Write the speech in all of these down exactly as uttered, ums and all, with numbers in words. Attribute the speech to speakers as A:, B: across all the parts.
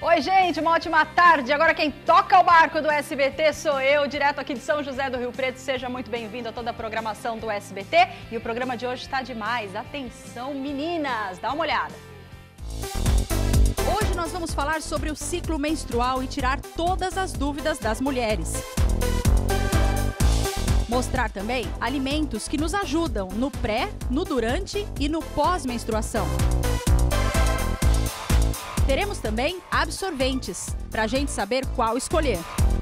A: Oi, gente, uma ótima tarde. Agora quem toca o barco do S B T sou eu, direto aqui de São José do Rio Preto. Seja muito bem-vindo a toda a programação do S B T. E o programa de hoje está demais. Atenção, meninas, dá uma olhada. Hoje nós vamos falar sobre o ciclo menstrual e tirar todas as dúvidas das mulheres. Mostrar também alimentos que nos ajudam no pré, no durante e no pós-menstruação. Teremos também absorventes, para a gente saber qual escolher.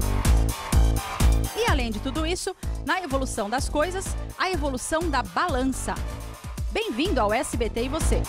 A: E além de tudo isso, na evolução das coisas, a evolução da balança. Bem-vindo ao S B T e você!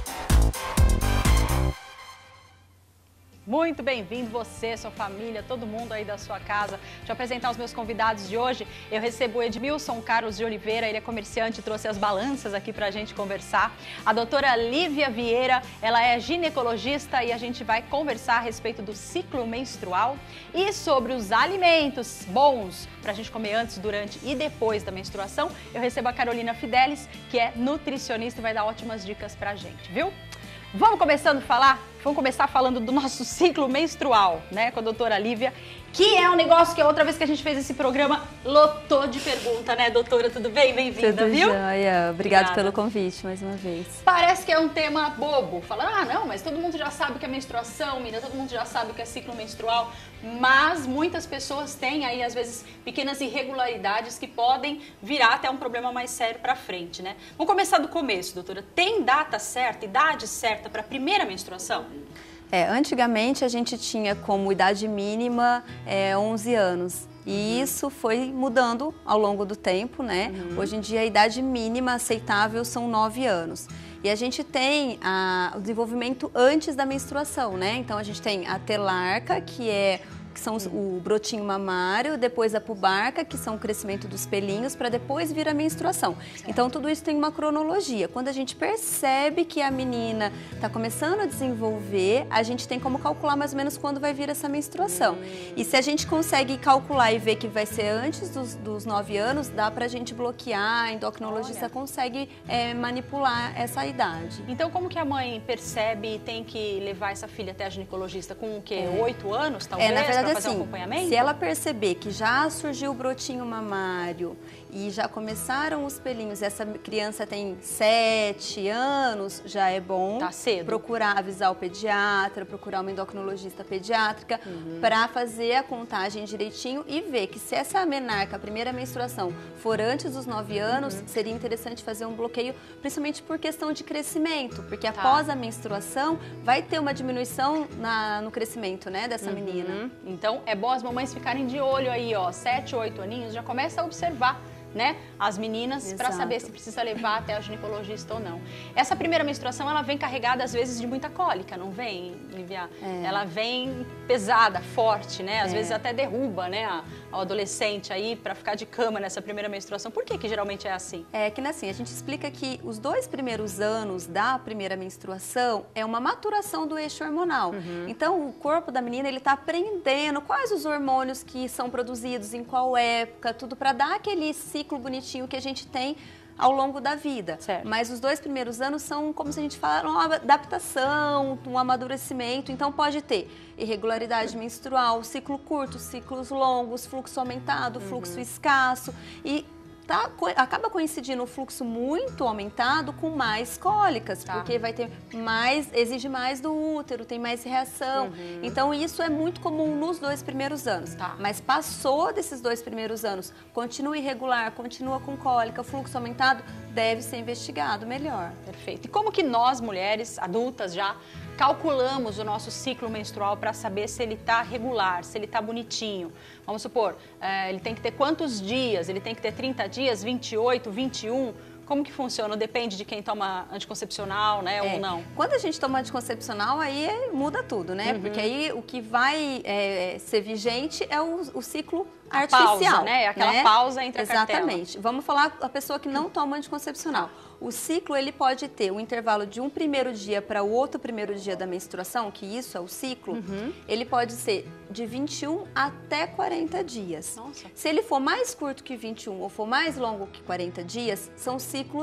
A: Muito bem-vindo você, sua família, todo mundo aí da sua casa. Deixa eu apresentar os meus convidados de hoje. Eu recebo o Edmilson Carlos de Oliveira, ele é comerciante, trouxe as balanças aqui pra gente conversar. A doutora Lívia Vieira, ela é ginecologista e a gente vai conversar a respeito do ciclo menstrual e sobre os alimentos bons pra gente comer antes, durante e depois da menstruação. Eu recebo a Carolina Fidelis, que é nutricionista e vai dar ótimas dicas pra gente, viu? Vamos começando a falar? Vamos começar falando do nosso ciclo menstrual, né, com a doutora Lívia, que é um negócio que a outra vez que a gente fez esse programa lotou de pergunta, né, doutora? Tudo bem? Bem-vinda, viu?
B: Joia. Obrigada pelo convite, mais uma vez.
A: Parece que é um tema bobo, falando, ah, não, mas todo mundo já sabe o que é menstruação, menina, todo mundo já sabe o que é ciclo menstrual, mas muitas pessoas têm aí, às vezes, pequenas irregularidades que podem virar até um problema mais sério pra frente, né? Vamos começar do começo, doutora. Tem data certa, idade certa para a primeira menstruação?
B: É, antigamente a gente tinha como idade mínima é, onze anos. E isso foi mudando ao longo do tempo, né? Uhum. Hoje em dia a idade mínima aceitável são nove anos. E a gente tem a, o desenvolvimento antes da menstruação, né? Então a gente tem a telarca, que é que são os, o brotinho mamário, depois a pubarca, que são o crescimento dos pelinhos, para depois vir a menstruação. Certo. Então tudo isso tem uma cronologia. Quando a gente percebe que a menina está começando a desenvolver, a gente tem como calcular mais ou menos quando vai vir essa menstruação. Hum. E se a gente consegue calcular e ver que vai ser antes dos, dos nove anos, dá pra gente bloquear, a endocrinologista Olha. consegue é, manipular essa idade.
A: Então como que a mãe percebe e tem que levar essa filha até a ginecologista com o quê? Oito é. anos, talvez?
B: É, na verdade,
A: fazer
B: assim,
A: um acompanhamento?
B: Se ela perceber que já surgiu o brotinho mamário e já começaram os pelinhos, essa criança tem sete anos, já é bom
A: tá cedo.
B: procurar avisar o pediatra, procurar uma endocrinologista pediátrica uhum. para fazer a contagem direitinho e ver que se essa menarca, a primeira menstruação, for antes dos nove anos, uhum. seria interessante fazer um bloqueio, principalmente por questão de crescimento, porque tá. após a menstruação vai ter uma diminuição na, no crescimento, né, dessa uhum. menina.
A: Então, é bom as mamães ficarem de olho aí, ó, sete, oito aninhos, já começa a observar, né, as meninas para saber se precisa levar até a ginecologista ou não. Essa primeira menstruação, ela vem carregada às vezes de muita cólica, não vem, Lívia? É. Ela vem pesada, forte, né? Às é. vezes até derruba, né, a, a adolescente aí para ficar de cama nessa primeira menstruação. Por que que geralmente é assim?
B: É que assim, a gente explica que os dois primeiros anos da primeira menstruação é uma maturação do eixo hormonal. Uhum. Então, o corpo da menina, ele tá aprendendo quais os hormônios que são produzidos, em qual época, tudo para dar aquele ciclo bonitinho que a gente tem ao longo da vida.
A: Certo.
B: Mas os dois primeiros anos são, como se a gente fala, uma adaptação, um amadurecimento. Então pode ter irregularidade menstrual, ciclo curto, ciclos longos, fluxo aumentado, uhum. fluxo escasso e Tá, acaba coincidindo o fluxo muito aumentado com mais cólicas, tá. porque vai ter mais, exige mais do útero, tem mais reação. Uhum. Então isso é muito comum nos dois primeiros anos.
A: Tá.
B: Mas passou desses dois primeiros anos, continua irregular, continua com cólica, fluxo aumentado, deve ser investigado melhor.
A: Perfeito. E como que nós, mulheres adultas já, calculamos o nosso ciclo menstrual para saber se ele está regular, se ele está bonitinho? Vamos supor, é, ele tem que ter quantos dias? Ele tem que ter trinta dias, vinte e oito, vinte e um? Como que funciona? Depende de quem toma anticoncepcional, né, é, ou não?
B: Quando a gente toma anticoncepcional, aí é, muda tudo, né? Uhum. Porque aí o que vai é, ser vigente é o, o ciclo a artificial.
A: Pausa, né? Aquela
B: né?
A: pausa entre a cartela.
B: Exatamente. Vamos falar a pessoa que não toma anticoncepcional. O ciclo, ele pode ter um intervalo de um primeiro dia para o outro primeiro dia da menstruação, que isso é o ciclo, uhum. ele pode ser de vinte e um até quarenta dias.
A: Nossa.
B: Se ele for mais curto que vinte e um ou for mais longo que quarenta dias, são ciclos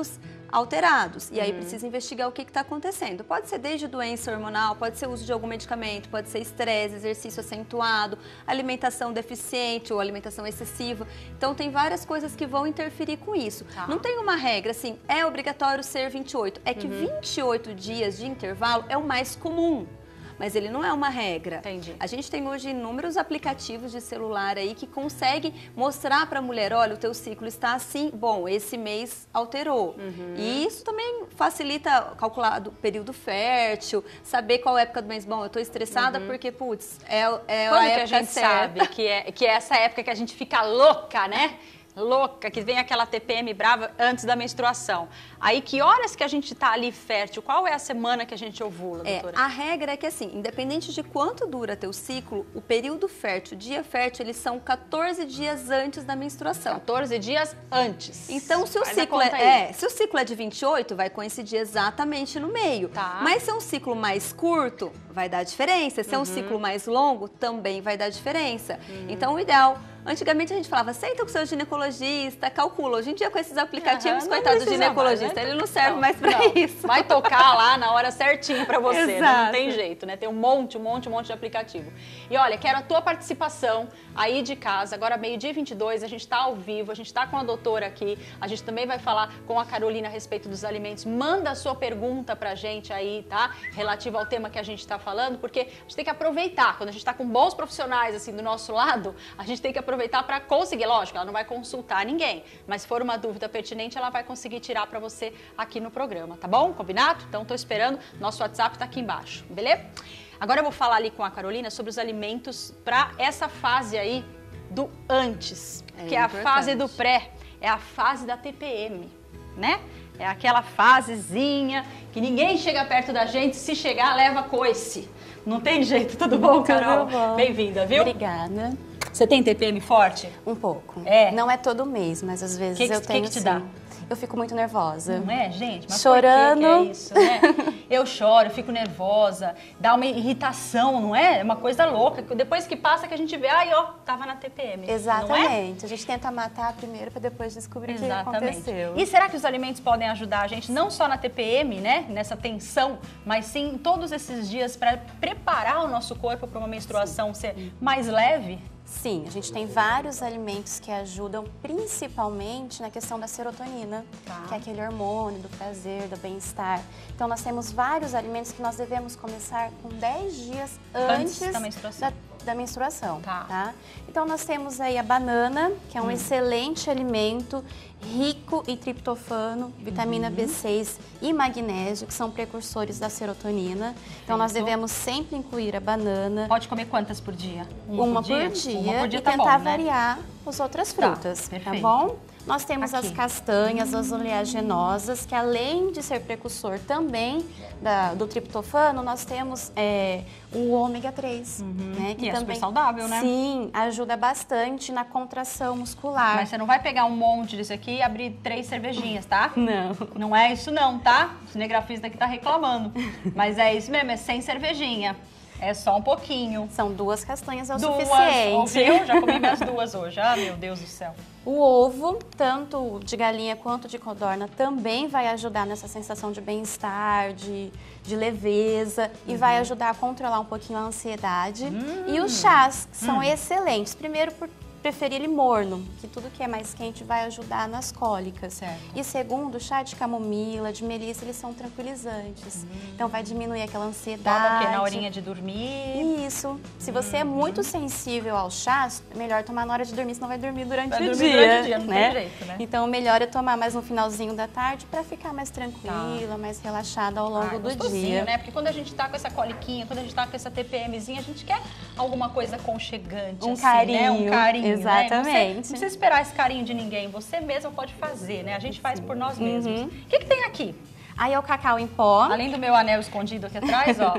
B: alterados. E aí precisa investigar o que está acontecendo. Pode ser desde doença hormonal, pode ser uso de algum medicamento, pode ser estresse, exercício acentuado, alimentação deficiente ou alimentação excessiva. Então tem várias coisas que vão interferir com isso. Tá. Não tem uma regra assim, é obrigatório ser vinte e oito. É que uhum. vinte e oito dias de intervalo é o mais comum. Mas ele não é uma regra.
A: Entendi.
B: A gente tem hoje inúmeros aplicativos de celular aí que conseguem mostrar para a mulher, olha, o teu ciclo está assim, bom, esse mês alterou. Uhum. E isso também facilita calcular o período fértil, saber qual época do mês. Bom, eu estou estressada uhum. porque, putz, é, é
A: Quando
B: a época
A: que a gente
B: certa.
A: sabe que é, que é essa época que a gente fica louca, né? Louca, que vem aquela T P M brava antes da menstruação. Aí, que horas que a gente tá ali fértil? Qual é a semana que a gente ovula, doutora?
B: É, a regra é que, assim, independente de quanto dura teu ciclo, o período fértil, o dia fértil, eles são quatorze dias antes da menstruação.
A: quatorze dias antes.
B: Então, se o, ciclo é, é, se o ciclo é de vinte e oito, vai coincidir exatamente no meio.
A: Tá.
B: Mas se é um ciclo mais curto, vai dar diferença. Se uhum. é um ciclo mais longo, também vai dar diferença. Uhum. Então, o ideal... Antigamente a gente falava, senta com o seu ginecologista, calcula. Hoje em dia com esses aplicativos, uhum, coitado do ginecologista, mais, né? Ele não serve não, mais pra não. isso.
A: Vai tocar lá na hora certinho pra você, né? Não tem jeito, né? Tem um monte, um monte, um monte de aplicativo. E olha, quero a tua participação aí de casa, agora meio-dia e vinte e dois, a gente tá ao vivo, a gente tá com a doutora aqui, a gente também vai falar com a Carolina a respeito dos alimentos. Manda a sua pergunta pra gente aí, tá? Relativa ao tema que a gente tá falando, porque a gente tem que aproveitar, quando a gente tá com bons profissionais assim do nosso lado, a gente tem que aproveitar aproveitar para conseguir, lógico, ela não vai consultar ninguém, mas se for uma dúvida pertinente, ela vai conseguir tirar para você aqui no programa, tá bom? Combinado? Então, tô esperando, nosso WhatsApp tá aqui embaixo, beleza? Agora eu vou falar ali com a Carolina sobre os alimentos para essa fase aí do antes, é que é a fase do pré, é a fase da T P M, né? É aquela fasezinha que ninguém chega perto da gente, se chegar, leva coice. Não tem jeito, tudo bom, Carol?
C: Tudo bom.
A: Bem-vinda, viu?
C: Obrigada.
A: Você tem T P M forte?
C: Um pouco.
A: É?
C: Não é todo mês, mas às vezes
A: que que,
C: eu tenho.
A: O que, que te
C: sim.
A: dá?
C: Eu fico muito nervosa.
A: Não é, gente? Mas
C: chorando.
A: Por que que é isso, né? Eu choro, eu fico nervosa, dá uma irritação, não é? É uma coisa louca. Depois que passa que a gente vê, ai, ó, tava na T P M.
C: Exatamente.
A: Não é?
C: A gente tenta matar primeiro para depois descobrir
A: Exatamente.
C: o que aconteceu.
A: E será que os alimentos podem ajudar a gente não só na T P M, né? Nessa tensão, mas sim todos esses dias para preparar o nosso corpo para uma menstruação sim. ser mais leve?
C: Sim, a gente tem vários alimentos que ajudam principalmente na questão da serotonina, tá. que é aquele hormônio do prazer, do bem-estar. Então nós temos vários alimentos que nós devemos começar com dez dias antes, antes
A: da menstruação.
C: Da, da menstruação
A: tá.
C: Tá? Então nós temos aí a banana, que é um
A: hum.
C: excelente alimento, rico em triptofano, vitamina uhum. B seis e magnésio, que são precursores da serotonina. Então nós devemos sempre incluir a banana.
A: Pode comer quantas por dia?
C: Uma, Uma por dia, por dia, Uma por dia e tá tentar bom, né? variar as outras frutas, tá, tá bom? Nós temos Aqui. as castanhas, as oleaginosas, que além de ser precursor também da, do triptofano, nós temos é, o ômega três.
A: Uhum.
C: Né, que
A: e
C: também,
A: é super saudável, né?
C: Sim, ajuda bastante na contração muscular.
A: Mas você não vai pegar um monte disso aqui e abrir três cervejinhas, tá?
C: Não.
A: Não é isso não, tá? O cinegrafista aqui tá reclamando. Mas é isso mesmo, é sem cervejinha. É só um pouquinho.
C: São duas castanhas é o
A: duas,
C: suficiente.
A: Ouviu? Já comi minhas duas hoje. Ah, meu Deus do céu.
C: O ovo, tanto de galinha quanto de codorna, também vai ajudar nessa sensação de bem-estar, de, de leveza uhum. e vai ajudar a controlar um pouquinho a ansiedade. Hum. E os chás são hum. excelentes. Primeiro, por preferir ele morno, que tudo que é mais quente vai ajudar nas cólicas.
A: Certo.
C: E segundo, chá de camomila, de melissa, eles são tranquilizantes. Hum. Então vai diminuir aquela ansiedade.
A: Toma o quê? Na horinha de dormir?
C: Isso. Se você hum. é muito sensível aos chás, é melhor tomar na hora de dormir, senão vai dormir durante
A: vai
C: o
A: dormir
C: dia.
A: Durante o dia, não
C: né?
A: tem jeito, né?
C: Então o melhor é tomar mais no finalzinho da tarde para ficar mais tranquila, tá. mais relaxada ao longo ah, do dia.
A: Né? Porque quando a gente tá com essa coliquinha, quando a gente tá com essa T P Mzinha, a gente quer alguma coisa aconchegante,
C: um
A: assim,
C: carinho,
A: né? Um carinho,
C: exatamente.
A: Né? Não precisa esperar esse carinho de ninguém, você mesma pode fazer, né? A gente faz por nós mesmos. Uhum. O que, que tem aqui?
C: Aí é o cacau em pó.
A: Além do meu anel escondido aqui atrás, ó.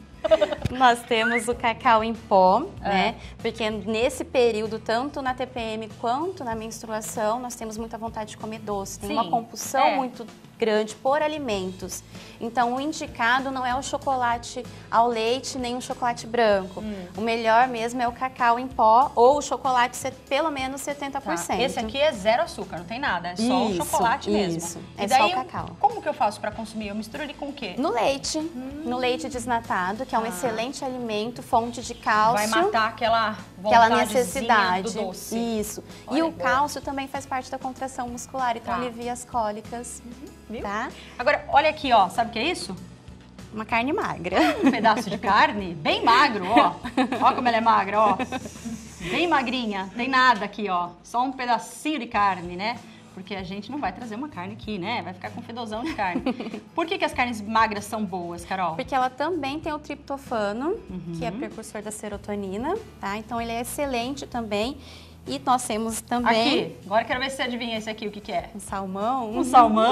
C: Nós temos o cacau em pó,
A: é.
C: né? Porque nesse período, tanto na T P M quanto na menstruação, nós temos muita vontade de comer doce. Tem Sim, uma compulsão é. muito grande por alimentos. Então, o indicado não é o chocolate ao leite, nem o chocolate branco. Hum. O melhor mesmo é o cacau em pó ou o chocolate pelo menos setenta por cento.
A: Tá. Esse aqui é zero açúcar, não tem nada, é só isso, o chocolate mesmo.
C: Isso,
A: e
C: é
A: daí,
C: só o cacau.
A: Como que eu faço para consumir? Eu misturo ele com o quê?
C: No leite, hum. no leite desnatado, que é um ah. excelente alimento, fonte de cálcio.
A: Vai matar aquela
C: aquela necessidade
A: do doce.
C: Isso.
A: Olha,
C: e o
A: boa.
C: cálcio também faz parte da contração muscular, então
A: tá.
C: alivia as cólicas.
A: Uhum. Viu?
C: Tá?
A: Agora, olha aqui, ó, sabe o que é isso?
C: Uma carne magra.
A: Um pedaço de carne, bem magro, ó. Ó como ela é magra, ó. Bem magrinha, tem nada aqui, ó. Só um pedacinho de carne, né? Porque a gente não vai trazer uma carne aqui, né? Vai ficar com fedozão de carne. Por que que as carnes magras são boas, Carol?
C: Porque ela também tem o triptofano,
A: uhum.
C: que é precursor da serotonina, tá? Então ele é excelente também. E nós temos também...
A: Aqui, agora quero ver se você adivinha esse aqui, o que que é?
C: Um salmão.
A: Um salmão,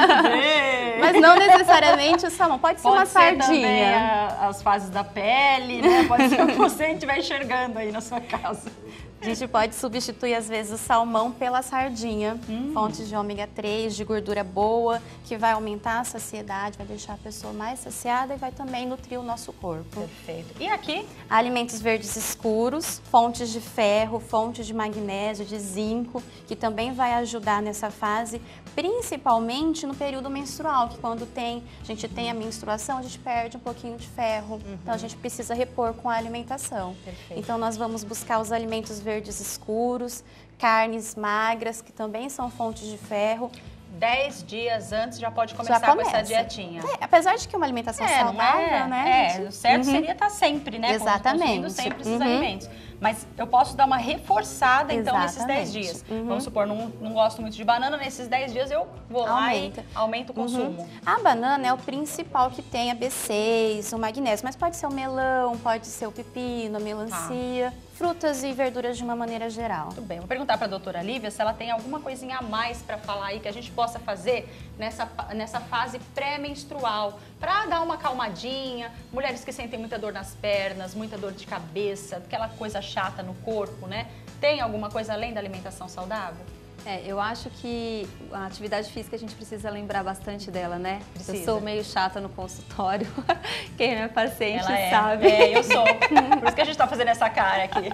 C: mas não necessariamente o salmão, pode ser
A: pode
C: uma
A: ser
C: sardinha.
A: Também a, as fases da pele, né? Pode ser o que você estiver enxergando aí na sua casa.
C: A gente pode substituir, às vezes, o salmão pela sardinha, hum. fontes de ômega três, de gordura boa, que vai aumentar a saciedade, vai deixar a pessoa mais saciada e vai também nutrir o nosso corpo.
A: Perfeito. E aqui?
C: Alimentos verdes escuros, fontes de ferro, fontes de magnésio, de zinco, que também vai ajudar nessa fase, principalmente no período menstrual, que quando tem, a gente tem a menstruação, a gente perde um pouquinho de ferro. Uhum. Então, a gente precisa repor com a alimentação.
A: Perfeito.
C: Então, nós vamos buscar os alimentos verdes verdes escuros, carnes magras, que também são fontes de ferro.
A: Dez dias antes já pode começar
C: já
A: com essa dietinha.
C: É, apesar de que é uma alimentação
A: é,
C: saudável,
A: é,
C: né?
A: É, o certo uhum. seria estar sempre, né?
C: Exatamente.
A: Consumindo sempre esses
C: uhum.
A: alimentos. Mas eu posso dar uma reforçada, então,
C: Exatamente.
A: nesses dez dias.
C: Uhum.
A: Vamos supor, não, não gosto muito de banana, nesses dez dias eu vou
C: Aumenta.
A: lá e aumento o consumo.
C: Uhum. A banana é o principal que tem a B seis, o magnésio, mas pode ser o melão, pode ser o pepino, a melancia. Tá. Frutas e verduras de uma maneira geral.
A: Muito bem. Vou perguntar para a doutora Lívia se ela tem alguma coisinha a mais para falar aí que a gente possa fazer nessa, nessa fase pré-menstrual, para dar uma calmadinha. Mulheres que sentem muita dor nas pernas, muita dor de cabeça, aquela coisa chata no corpo, né? Tem alguma coisa além da alimentação saudável?
B: É, eu acho que a atividade física a gente precisa lembrar bastante dela, né?
A: Precisa.
B: Eu sou meio chata no consultório, quem é minha paciente
A: Ela é.
B: sabe.
A: É, eu sou. Por isso que a gente tá fazendo essa cara aqui.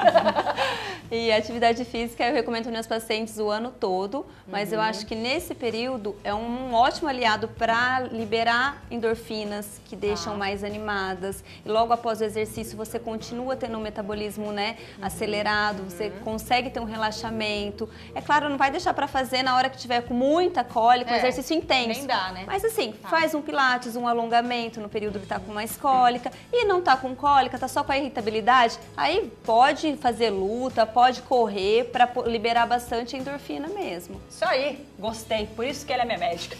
B: E a atividade física eu recomendo para meus pacientes o ano todo, mas uhum. eu acho que nesse período é um ótimo aliado para liberar endorfinas que deixam ah. mais animadas. E logo após o exercício você continua tendo um metabolismo, né, uhum. acelerado, você uhum. consegue ter um relaxamento. É claro, não vai deixar deixar para fazer na hora que tiver com muita cólica, um
A: é,
B: exercício intenso.
A: Nem dá, né?
B: Mas assim,
A: tá.
B: faz um pilates, um alongamento no período que tá com mais cólica e não tá com cólica, tá só com a irritabilidade, aí pode fazer luta, pode correr para liberar bastante endorfina mesmo.
A: Isso aí, gostei. Por isso que ela é minha médica.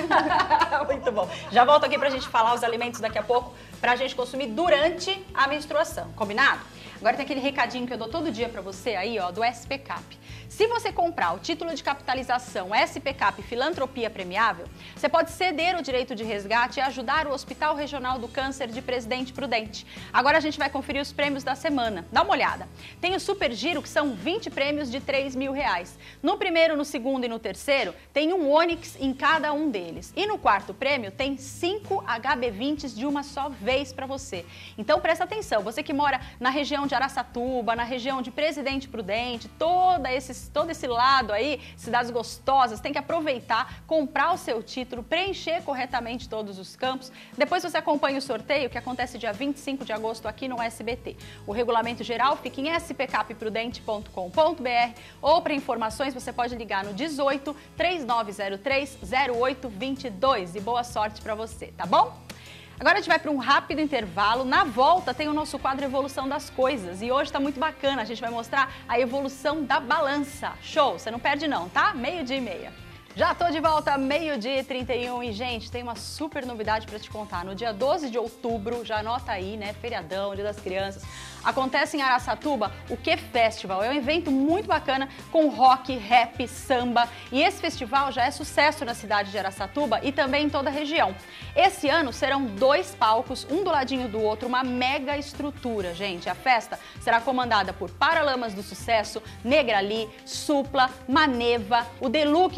A: Muito bom. Já volto aqui pra gente falar os alimentos daqui a pouco pra gente consumir durante a menstruação, combinado? Agora tem aquele recadinho que eu dou todo dia pra você aí, ó, do S P CAP. Se você comprar o título de capitalização S P CAP Filantropia Premiável, você pode ceder o direito de resgate e ajudar o Hospital Regional do Câncer de Presidente Prudente. Agora a gente vai conferir os prêmios da semana. Dá uma olhada. Tem o Super Giro, que são vinte prêmios de três mil reais. No primeiro, no segundo e no terceiro, tem um Onix em cada um deles. E no quarto prêmio, tem cinco H B vinte de uma só vez para você. Então presta atenção, você que mora na região de Araçatuba, na região de Presidente Prudente, toda esses todo esse lado aí, cidades gostosas, tem que aproveitar, comprar o seu título, preencher corretamente todos os campos. Depois você acompanha o sorteio, que acontece dia vinte e cinco de agosto aqui no S B T. O regulamento geral fica em s p cap prudente ponto com ponto b r ou para informações você pode ligar no dezoito, três nove zero três, zero oito dois dois. E boa sorte para você, tá bom? Agora a gente vai para um rápido intervalo. Na volta tem o nosso quadro Evolução das Coisas. E hoje está muito bacana, a gente vai mostrar a evolução da balança. Show, você não perde não, tá? Meio-dia e meia. Já tô de volta, meio-dia e trinta e um, e gente, tem uma super novidade para te contar. No dia doze de outubro, já anota aí, né, feriadão, Dia das Crianças, acontece em Araçatuba o Q Festival. É um evento muito bacana com rock, rap, samba, e esse festival já é sucesso na cidade de Araçatuba e também em toda a região. Esse ano serão dois palcos, um do ladinho do outro, uma mega estrutura, gente. A festa será comandada por Paralamas do Sucesso, Negrali, Supla, Maneva, o Deluxe do R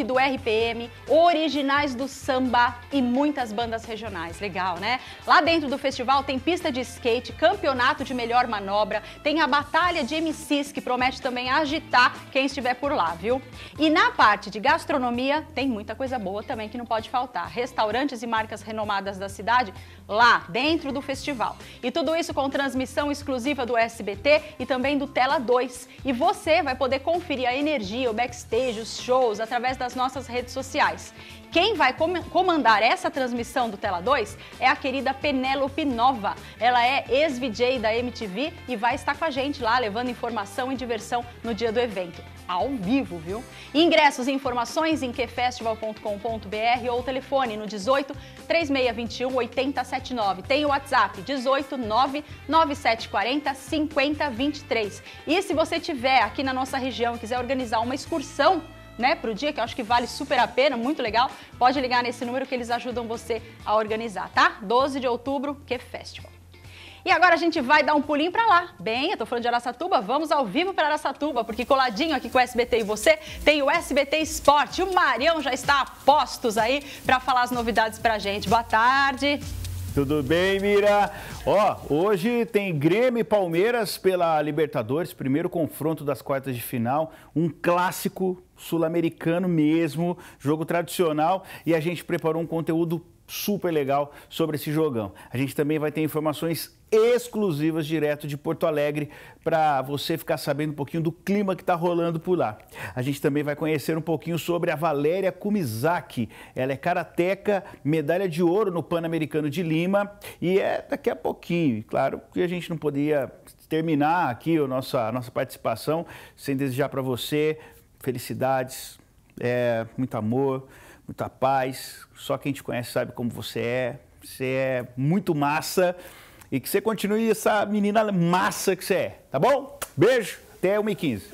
A: P M, originais do samba e muitas bandas regionais. Legal, né? Lá dentro do festival tem pista de skate, campeonato de melhor manobra, tem a batalha de M Cs que promete também agitar quem estiver por lá, viu? E na parte de gastronomia tem muita coisa boa também que não pode faltar. Restaurantes e marcas renomadas da cidade lá dentro do festival. E tudo isso com transmissão exclusiva do S B T e também do Tela dois. E você vai poder conferir a energia, o backstage, os shows através das nossas redes sociais. Quem vai comandar essa transmissão do Tela dois é a querida Penélope Nova. Ela é ex-V J da M T V e vai estar com a gente lá, levando informação e diversão no dia do evento. Ao vivo, viu? Ingressos e informações em que festival ponto com ponto br ou telefone no dezoito, três seis dois um, oito zero sete nove. Tem o WhatsApp dezoito, nove nove sete quatro zero, cinco zero dois três. E se você estiver aqui na nossa região e quiser organizar uma excursão, né, para o dia, que eu acho que vale super a pena, muito legal, pode ligar nesse número que eles ajudam você a organizar, tá? doze de outubro, que Festival. E agora a gente vai dar um pulinho para lá. Bem, eu tô falando de Araçatuba, vamos ao vivo para Araçatuba, porque coladinho aqui com o S B T e você, tem o S B T Esporte. O Marião já está a postos aí para falar as novidades pra gente. Boa tarde.
D: Tudo bem, Mira? Ó, hoje tem Grêmio e Palmeiras pela Libertadores, primeiro confronto das quartas de final, um clássico sul-americano mesmo, jogo tradicional, e a gente preparou um conteúdo super legal sobre esse jogão. A gente também vai ter informações exclusivas direto de Porto Alegre para você ficar sabendo um pouquinho do clima que está rolando por lá. A gente também vai conhecer um pouquinho sobre a Valéria Kumizaki. Ela é karateca, medalha de ouro no Pan-Americano de Lima e é daqui a pouquinho. Claro que a gente não podia terminar aqui a nossa, a nossa participação sem desejar para você felicidades, é, muito amor, muita paz. Só quem te conhece sabe como você é. Você é muito massa e que você continue essa menina massa que você é, tá bom? Beijo, até uma e quinze.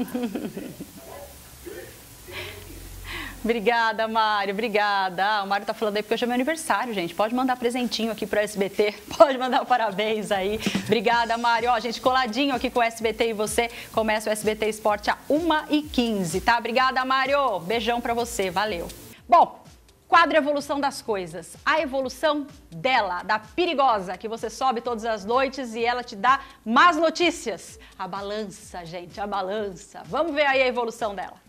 A: Obrigada, Mário, obrigada. Ah, o Mário tá falando aí porque hoje é meu aniversário, gente. Pode mandar presentinho aqui pro S B T, pode mandar parabéns aí. Obrigada, Mário. Ó, gente, coladinho aqui com o S B T e você, começa o S B T Esporte a uma e quinze, tá? Obrigada, Mário. Beijão pra você, valeu. Bom, quadro Evolução das Coisas. A evolução dela, da perigosa, que você sobe todas as noites e ela te dá más notícias. A balança, gente, a balança. Vamos ver aí a evolução dela.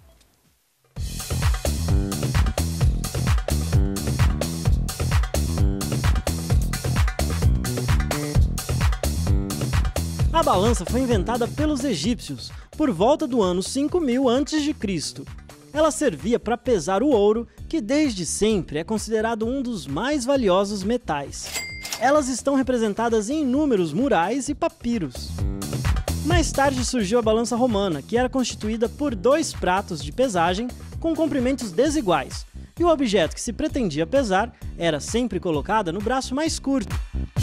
E: A balança foi inventada pelos egípcios por volta do ano cinco mil antes de Cristo. Ela servia para pesar o ouro, que desde sempre é considerado um dos mais valiosos metais. Elas estão representadas em inúmeros murais e papiros. Mais tarde surgiu a balança romana, que era constituída por dois pratos de pesagem com comprimentos desiguais, e o objeto que se pretendia pesar era sempre colocado no braço mais curto.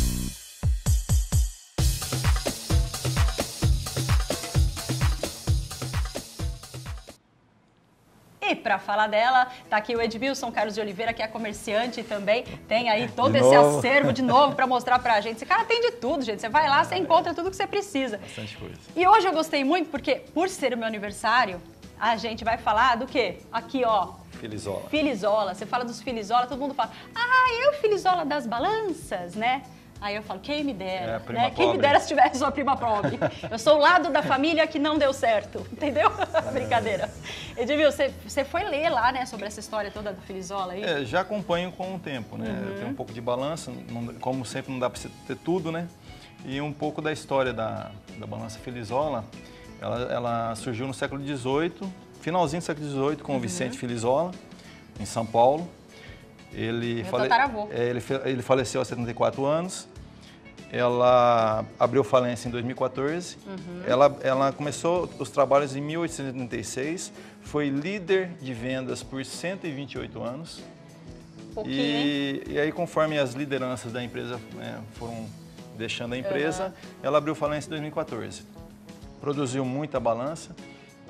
A: E para falar dela, tá aqui o Edmilson Carlos de Oliveira, que é comerciante também, tem aí todo esse acervo de novo para mostrar pra gente. Esse cara tem de tudo, gente. Você vai lá, você encontra tudo que você precisa.
F: Bastante coisa.
A: E hoje eu gostei muito porque, por ser o meu aniversário, a gente vai falar do quê? Aqui, ó.
F: Filizola.
A: Filizola. Você fala dos Filizola, todo mundo fala, ah, eu Filizola das balanças, né? Aí eu falo, quem me dera,
F: é, prima
A: né?
F: pobre.
A: Quem me dera se tivesse sua prima pobre. Eu sou o lado da família que não deu certo, entendeu? É. Brincadeira. Edmil, você, você foi ler lá, né, sobre essa história toda do Filizola aí?
F: É, já acompanho com o tempo, né?
A: Uhum.
F: Tem um pouco de balança, não, como sempre não dá para você ter tudo, né? E um pouco da história da, da balança Filizola, ela, ela surgiu no século dezoito, finalzinho do século dezoito, com o Vicente
A: uhum.
F: Filizola, em São Paulo. Ele, fale... é, ele, ele faleceu aos setenta e quatro anos. Ela abriu falência em dois mil e quatorze. Uhum. Ela, ela começou os trabalhos em mil oitocentos e oitenta e seis. Foi líder de vendas por cento e vinte e oito anos.
A: Pouquinho,
F: e, e aí, conforme as lideranças da empresa, né, foram deixando a empresa, uhum. ela abriu falência em dois mil e quatorze. Produziu muita balança.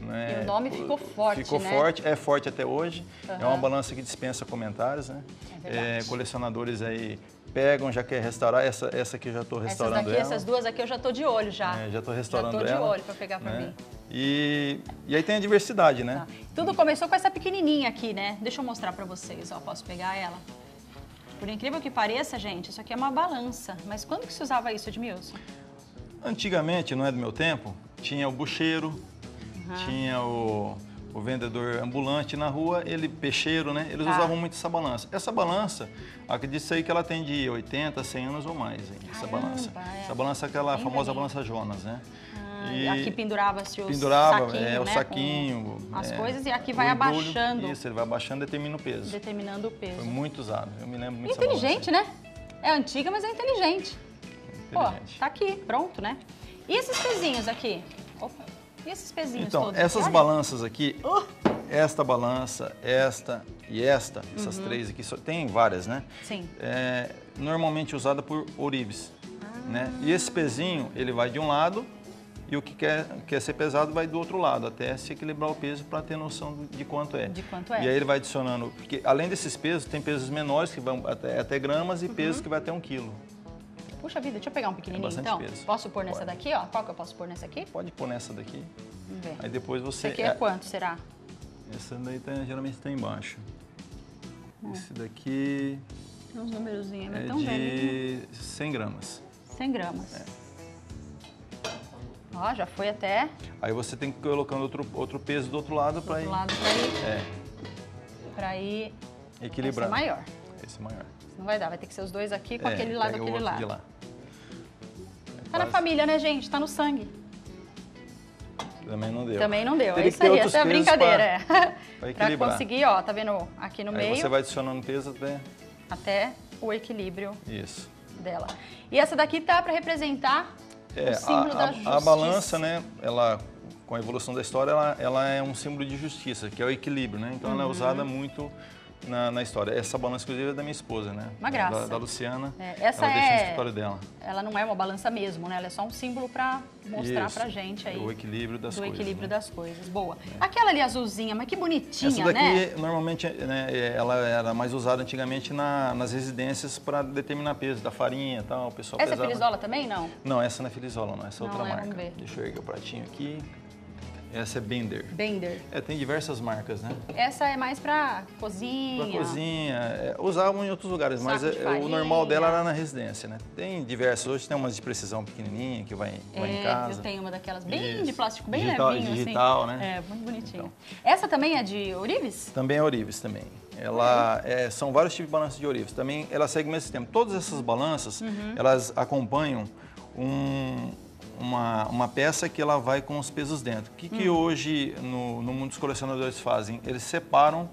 F: Né?
A: E o nome ficou forte,
F: Ficou
A: né?
F: forte, é forte até hoje.
A: Uhum.
F: É uma balança que dispensa comentários, né?
A: É
F: é, colecionadores aí pegam, já quer restaurar. Essa, essa aqui eu já estou restaurando
A: essas daqui,
F: ela.
A: Essas duas aqui eu já estou de olho já.
F: É, já estou restaurando ela.
A: Já estou de olho para pegar para
F: né?
A: mim.
F: E, e aí tem a diversidade, né?
A: Tá. Tudo começou com essa pequenininha aqui, né? Deixa eu mostrar para vocês, ó. Posso pegar ela? Por incrível que pareça, gente, isso aqui é uma balança. Mas quando que se usava isso, Edmilson?
F: Antigamente, não é do meu tempo, tinha o bucheiro, uhum. tinha o, o vendedor ambulante na rua, ele peixeiro, né? Eles tá. usavam muito essa balança. Essa balança, acredito aí que ela tem de oitenta, cem anos ou mais, hein, essa
A: Caramba,
F: balança.
A: É.
F: Essa balança é aquela
A: Bem
F: famosa
A: velhinha.
F: balança Jonas, né?
A: Ah,
F: e
A: aqui pendurava-se o
F: pendurava,
A: saquinho,
F: é, o
A: né?
F: saquinho,
A: Com as
F: é,
A: coisas e aqui vai
F: o embrulho,
A: abaixando.
F: Isso, ele vai abaixando e determina o peso.
A: Determinando o peso.
F: Foi muito usado, eu me lembro muito
A: Inteligente,
F: dessa
A: né? É antiga, mas é inteligente. Pô,
F: inteligente.
A: tá aqui, pronto, né? E esses pezinhos aqui? Opa. E esses pezinhos
F: Então,
A: todos?
F: essas
A: aqui,
F: balanças aqui,
A: uh!
F: esta balança, esta e esta, essas
A: Uhum.
F: três aqui, só, tem várias, né?
A: Sim.
F: É, normalmente usada por ourives, ah. né? E esse pezinho, ele vai de um lado e o que quer, quer ser pesado vai do outro lado, até se equilibrar o peso para ter noção de quanto é.
A: De quanto é.
F: E aí ele vai adicionando, porque além desses pesos, tem pesos menores que vão até, até gramas e uhum. pesos que vai até um quilo.
A: Puxa vida, deixa eu pegar um pequenininho então.
F: Peso.
A: Posso pôr nessa
F: Pode.
A: daqui, ó? Qual que eu posso pôr nessa aqui?
F: Pode pôr nessa daqui.
A: Vamos ver.
F: Aí depois você...
A: Esse aqui é, é quanto, será?
F: Essa daí tá, geralmente está embaixo. Hum. Esse daqui...
A: Tem uns numerozinhos,
F: é
A: tão
F: de
A: velhinho.
F: cem gramas.
A: cem gramas.
F: É.
A: Ó, já foi até...
F: Aí você tem que ir colocando outro, outro peso do outro lado para ir...
A: Do outro lado para ir...
F: É.
A: Para ir...
F: Equilibrar.
A: Esse maior.
F: Esse maior.
A: Não vai dar, vai ter que ser os dois aqui com
F: é,
A: aquele lado,
F: pega
A: aquele
F: o outro
A: lado.
F: De lá.
A: É tá na família, né, gente? Tá no sangue.
F: Também não deu.
A: Também não deu.
F: Teria
A: é isso aí, essa é a brincadeira. Pra, pra conseguir, ó, tá vendo aqui no
F: aí
A: meio.
F: Você vai adicionando peso até...
A: Até o equilíbrio
F: Isso.
A: dela. E essa daqui tá para representar
F: é,
A: o símbolo
F: a,
A: da
F: a,
A: justiça.
F: A balança, né, ela, com a evolução da história, ela, ela é um símbolo de justiça, que é o equilíbrio, né? Então uhum. ela é usada muito na, na história. Essa balança, inclusive, é da minha esposa, né?
A: Uma graça.
F: Da, da Luciana.
A: É, essa
F: ela
A: é...
F: deixa no escritório dela.
A: Ela não é uma balança mesmo, né? Ela é só um símbolo para mostrar
F: Isso,
A: pra gente aí.
F: o equilíbrio das
A: do
F: coisas. Do
A: equilíbrio
F: né?
A: das coisas. Boa. É. Aquela ali azulzinha, mas que bonitinha,
F: Essa daqui,
A: né?
F: normalmente, né, ela era mais usada antigamente na, nas residências para determinar peso da farinha e tal. O pessoal
A: essa
F: pesava...
A: é Filizola também, não?
F: Não, essa não é Filizola, não. Essa é
A: não,
F: outra
A: né?
F: marca.
A: Vamos ver.
F: Deixa eu erguer o pratinho aqui. Essa é Bender.
A: Bender.
F: É, tem diversas marcas, né?
A: Essa é mais pra cozinha.
F: Pra cozinha. É, usavam em outros lugares,
A: Saco
F: mas
A: de
F: é, o normal dela era na residência, né? Tem diversas. Hoje tem umas de precisão pequenininha que vai, vai
A: é,
F: em casa.
A: eu tenho uma daquelas bem
F: Isso.
A: de plástico, bem
F: digital,
A: levinho,
F: digital,
A: assim.
F: né?
A: É, muito bonitinho.
F: Então.
A: Essa também é de ourives?
F: Também é ourives também. Ela, é, são vários tipos de balanças de ourives. Também ela segue o mesmo sistema. Todas essas balanças, uhum. elas acompanham um... Uma, uma peça que ela vai com os pesos dentro. O que, que hum. hoje no, no mundo dos colecionadores fazem? Eles separam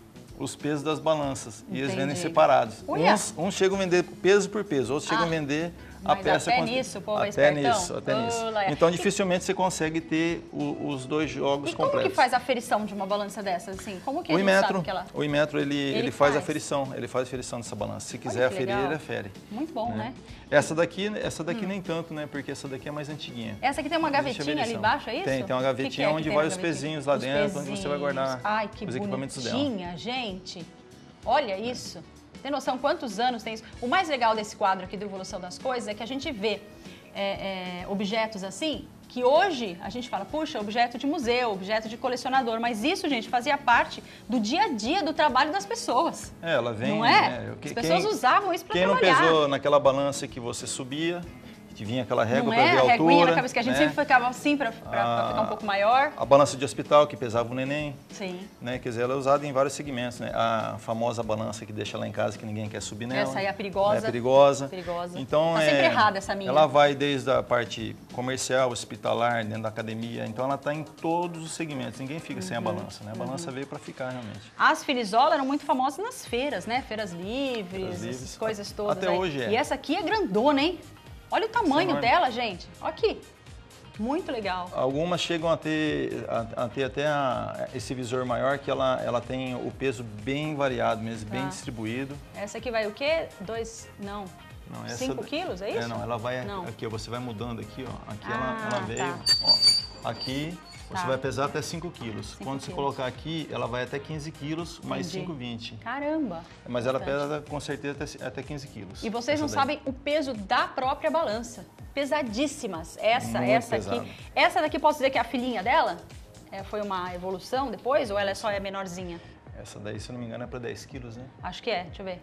F: os pesos das balanças. Entendi. E eles vendem separados. Uns, uns chegam a vender peso por peso, outros ah, chegam a vender a peça...
A: até nisso, pô,
F: até nisso, até nisso. Então, dificilmente você consegue ter o, os dois jogos
A: e como
F: completos.
A: que faz a aferição de uma balança dessas? Assim? Como que a
F: o
A: gente
F: Inmetro,
A: sabe que ela...
F: O Inmetro, ele, ele, ele
A: faz.
F: faz a aferição, ele faz a aferição dessa balança. Se quiser aferir,
A: legal.
F: ele afere.
A: Muito bom, né? né?
F: Essa daqui, essa daqui hum. nem tanto, né? Porque essa daqui é mais antiguinha.
A: Essa aqui tem uma gavetinha ali embaixo, é isso?
F: Tem, tem uma gavetinha que que é
A: que
F: onde vai os pezinhos lá os dentro, pezinhos. Onde você vai guardar
A: Ai, que
F: os equipamentos dela.
A: Bonitinha, gente. Olha isso. Tem noção quantos anos tem isso? O mais legal desse quadro aqui do Evolução das Coisas é que a gente vê é, é, objetos assim, que hoje a gente fala, puxa, objeto de museu, objeto de colecionador, mas isso, gente, fazia parte do dia a dia do trabalho das pessoas.
F: É, ela vem...
A: Não é?
F: Né?
A: As pessoas
F: quem,
A: usavam isso para trabalhar.
F: Quem não pesou naquela balança que você subia, que vinha aquela régua para
A: é?
F: ver a altura.
A: A reguinha na cabeça, que a gente
F: né?
A: sempre ficava assim para ficar um pouco maior.
F: A balança de hospital, que pesava o neném.
A: Sim.
F: Né? Quer dizer, ela é usada em vários segmentos. Né? A famosa balança que deixa lá em casa, que ninguém quer subir nela.
A: Essa aí é perigosa.
F: É perigosa.
A: perigosa.
F: Então,
A: tá
F: é,
A: sempre errada essa minha.
F: Ela vai desde a parte comercial, hospitalar, dentro da academia. Então, ela está em todos os segmentos. Ninguém fica uhum. sem a balança. Né? A balança uhum. veio para ficar, realmente.
A: As Filizola eram muito famosas nas feiras, né? Feiras livres,
F: Feiras livres.
A: essas coisas todas.
F: Até
A: aí.
F: hoje é.
A: E essa aqui é grandona, hein? Olha o tamanho
F: Sim,
A: dela, gente. Olha aqui. Muito legal.
F: Algumas chegam a ter, a, a ter até a, esse visor maior, que ela, ela tem o peso bem variado mesmo, tá. bem distribuído.
A: Essa aqui vai o quê? Dois... Não.
F: Não, essa
A: cinco quilos, é isso?
F: É, não, ela vai
A: não.
F: aqui, ó, você vai mudando aqui, ó. Aqui
A: ah,
F: ela, ela veio,
A: tá.
F: ó. Aqui você tá. vai pesar até cinco quilos. cinco Quando quilos. Você colocar aqui, ela vai até quinze quilos, mais cinco, vinte.
A: Caramba!
F: Mas ela pesa com certeza até, até quinze quilos.
A: E vocês não daí. sabem o peso da própria balança. Pesadíssimas. Essa,
F: Muito
A: essa
F: pesado.
A: aqui. Essa daqui posso dizer que é a filhinha dela? É, foi uma evolução depois ou ela só é menorzinha?
F: Essa daí, se eu não me engano, é para dez quilos, né?
A: Acho que é, deixa eu ver.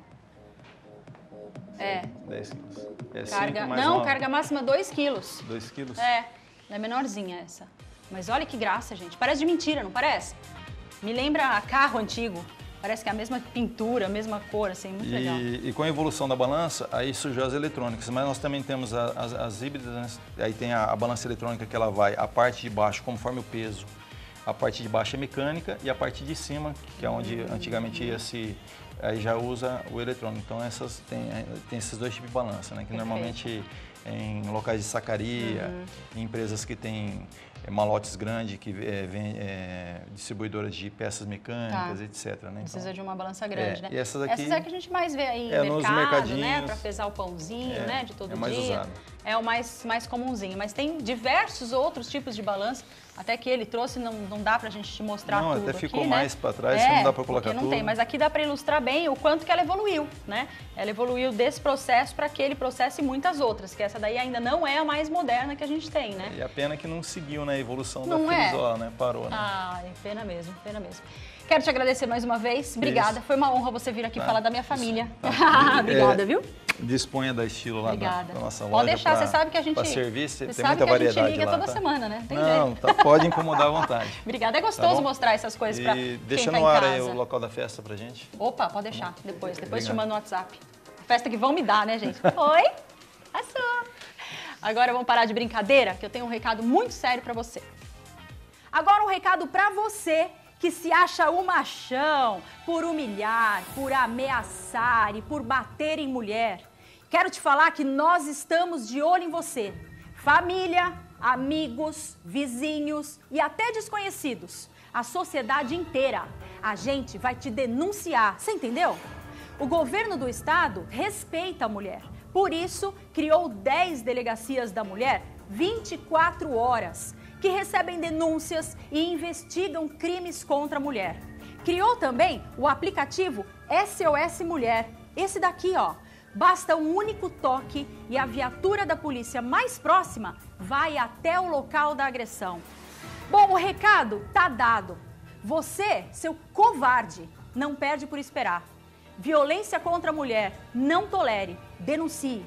A: É.
F: dez quilos. É
A: carga...
F: cinco mais
A: Não,
F: uma...
A: carga máxima dois quilos.
F: dois quilos?
A: É, ela é menorzinha essa. Mas olha que graça, gente. Parece de mentira, não parece? Me lembra carro antigo. Parece que é a mesma pintura, a mesma cor, assim, muito
F: e,
A: legal.
F: E com a evolução da balança, aí surgiu as eletrônicas. Mas nós também temos a, as, as híbridas, né? Aí tem a, a balança eletrônica que ela vai, a parte de baixo, conforme o peso. A parte de baixo é mecânica e a parte de cima, que é onde hum. antigamente ia se... Aí já usa o eletrônico. Então, essas, tem, tem esses dois tipos de balança, né? Que Perfeito. Normalmente em locais de sacaria, uhum. em empresas que têm é, malotes grandes, que é, vem é, distribuidoras de peças mecânicas, tá. etcétera. Né? Então,
A: precisa de uma balança grande,
F: é,
A: né?
F: E essas, aqui,
A: essas é que a gente mais vê aí
F: é,
A: em
F: nos
A: mercado, né? Para pesar o pãozinho,
F: é,
A: né? De todo
F: é mais
A: dia.
F: Usado.
A: É o mais, mais comumzinho. Mas tem diversos outros tipos de balança. Até que ele trouxe, não, não dá pra gente te mostrar
F: não,
A: tudo
F: até ficou
A: aqui,
F: mais
A: né?
F: para trás,
A: é,
F: não dá para colocar
A: não
F: tudo.
A: Tem, mas aqui dá para ilustrar bem o quanto que ela evoluiu, né? Ela evoluiu desse processo para aquele processo e muitas outras, que essa daí ainda não é a mais moderna que a gente tem, né?
F: E a pena que não seguiu, né, a evolução
A: não
F: da
A: é?
F: Filizola, né? Parou, né?
A: Ah, pena mesmo, pena mesmo. Quero te agradecer mais uma vez. Obrigada. Isso. Foi uma honra você vir aqui tá. falar da minha família. Tá. Obrigada, é, viu?
F: Disponha da Estilo lá da, da nossa loja.
A: Pode deixar,
F: pra,
A: você sabe que a gente...
F: servir, você tem
A: sabe
F: muita
A: que
F: variedade
A: a gente liga
F: lá,
A: toda
F: tá?
A: semana, né? Tem
F: Não,
A: jeito.
F: Tá, pode incomodar à vontade.
A: Obrigada. É gostoso tá mostrar essas coisas para quem
F: deixa
A: tá
F: no ar
A: em casa.
F: aí o local da festa pra gente.
A: Opa, pode deixar. Depois, depois te mando no WhatsApp. Festa que vão me dar, né, gente? Oi? Passou. Agora vamos parar de brincadeira, que eu tenho um recado muito sério para você. Agora um recado para você que se acha o machão por humilhar, por ameaçar e por bater em mulher. Quero te falar que nós estamos de olho em você. Família, amigos, vizinhos e até desconhecidos. A sociedade inteira. A gente vai te denunciar, você entendeu? O governo do estado respeita a mulher. Por isso, criou dez delegacias da mulher vinte e quatro horas, que recebem denúncias e investigam crimes contra a mulher. Criou também o aplicativo S O S Mulher. Esse daqui, ó. Basta um único toque e a viatura da polícia mais próxima vai até o local da agressão. Bom, o recado tá dado. Você, seu covarde, não perde por esperar. Violência contra a mulher, não tolere, denuncie.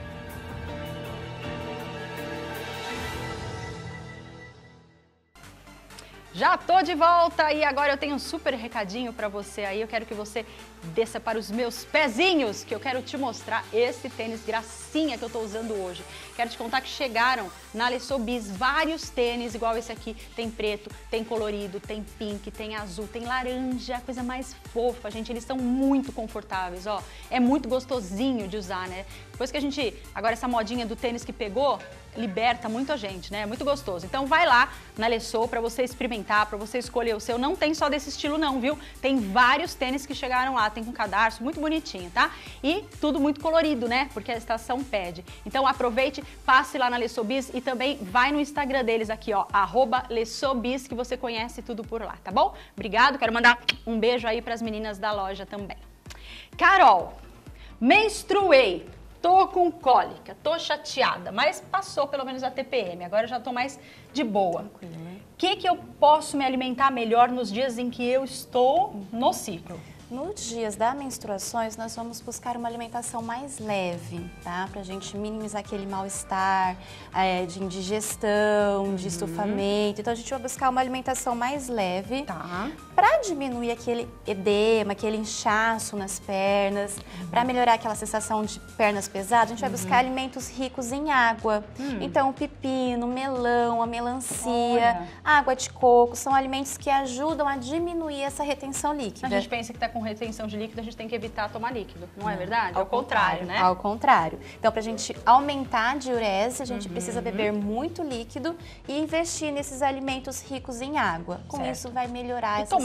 A: Já tô de volta e agora eu tenho um super recadinho para você aí. Eu quero que você desça para os meus pezinhos, que eu quero te mostrar esse tênis gracinha que eu tô usando hoje. Quero te contar que chegaram na Alessobis vários tênis igual esse aqui. Tem preto, tem colorido, tem pink, tem azul, tem laranja, coisa mais fofa, gente. Eles são muito confortáveis, ó. É muito gostosinho de usar, né? Depois que a gente, agora essa modinha do tênis que pegou, liberta muito a gente, né? É muito gostoso. Então vai lá na Alessô para você experimentar, para você escolher o seu. Não tem só desse estilo não, viu? Tem vários tênis que chegaram lá, tem com cadarço, muito bonitinho, tá? E tudo muito colorido, né? Porque a estação pede. Então aproveite, passe lá na Alessobis e também vai no Instagram deles aqui, ó, arroba Alessobis, que você conhece tudo por lá, tá bom? Obrigado, quero mandar um beijo aí para as meninas da loja também. Carol, menstruei. Tô com cólica, tô chateada, mas passou pelo menos a T P M, agora eu já tô mais de boa.
C: Tranquilo, né?
A: O que que eu posso me alimentar melhor nos dias em que eu estou no ciclo?
C: Nos dias das menstruações, nós vamos buscar uma alimentação mais leve, tá? Pra gente minimizar aquele mal-estar, é, de indigestão, uhum. de estufamento. Então, a gente vai buscar uma alimentação mais leve.
A: Tá.
C: Pra diminuir aquele edema, aquele inchaço nas pernas, uhum. pra melhorar aquela sensação de pernas pesadas, a gente vai buscar uhum. alimentos ricos em água. Uhum. Então, o pepino, o melão, a melancia, Olha. água de coco, são alimentos que ajudam a diminuir essa retenção líquida.
A: A gente pensa que tá com com retenção de líquido, a gente tem que evitar tomar líquido, não é verdade?
C: Ao,
A: Ao contrário,
C: contrário,
A: né?
C: Ao contrário. Então, pra gente aumentar a diurese, a gente uhum. precisa beber muito líquido e investir nesses alimentos ricos em água. Com
A: certo.
C: isso, vai melhorar
A: e
C: essa
A: tomar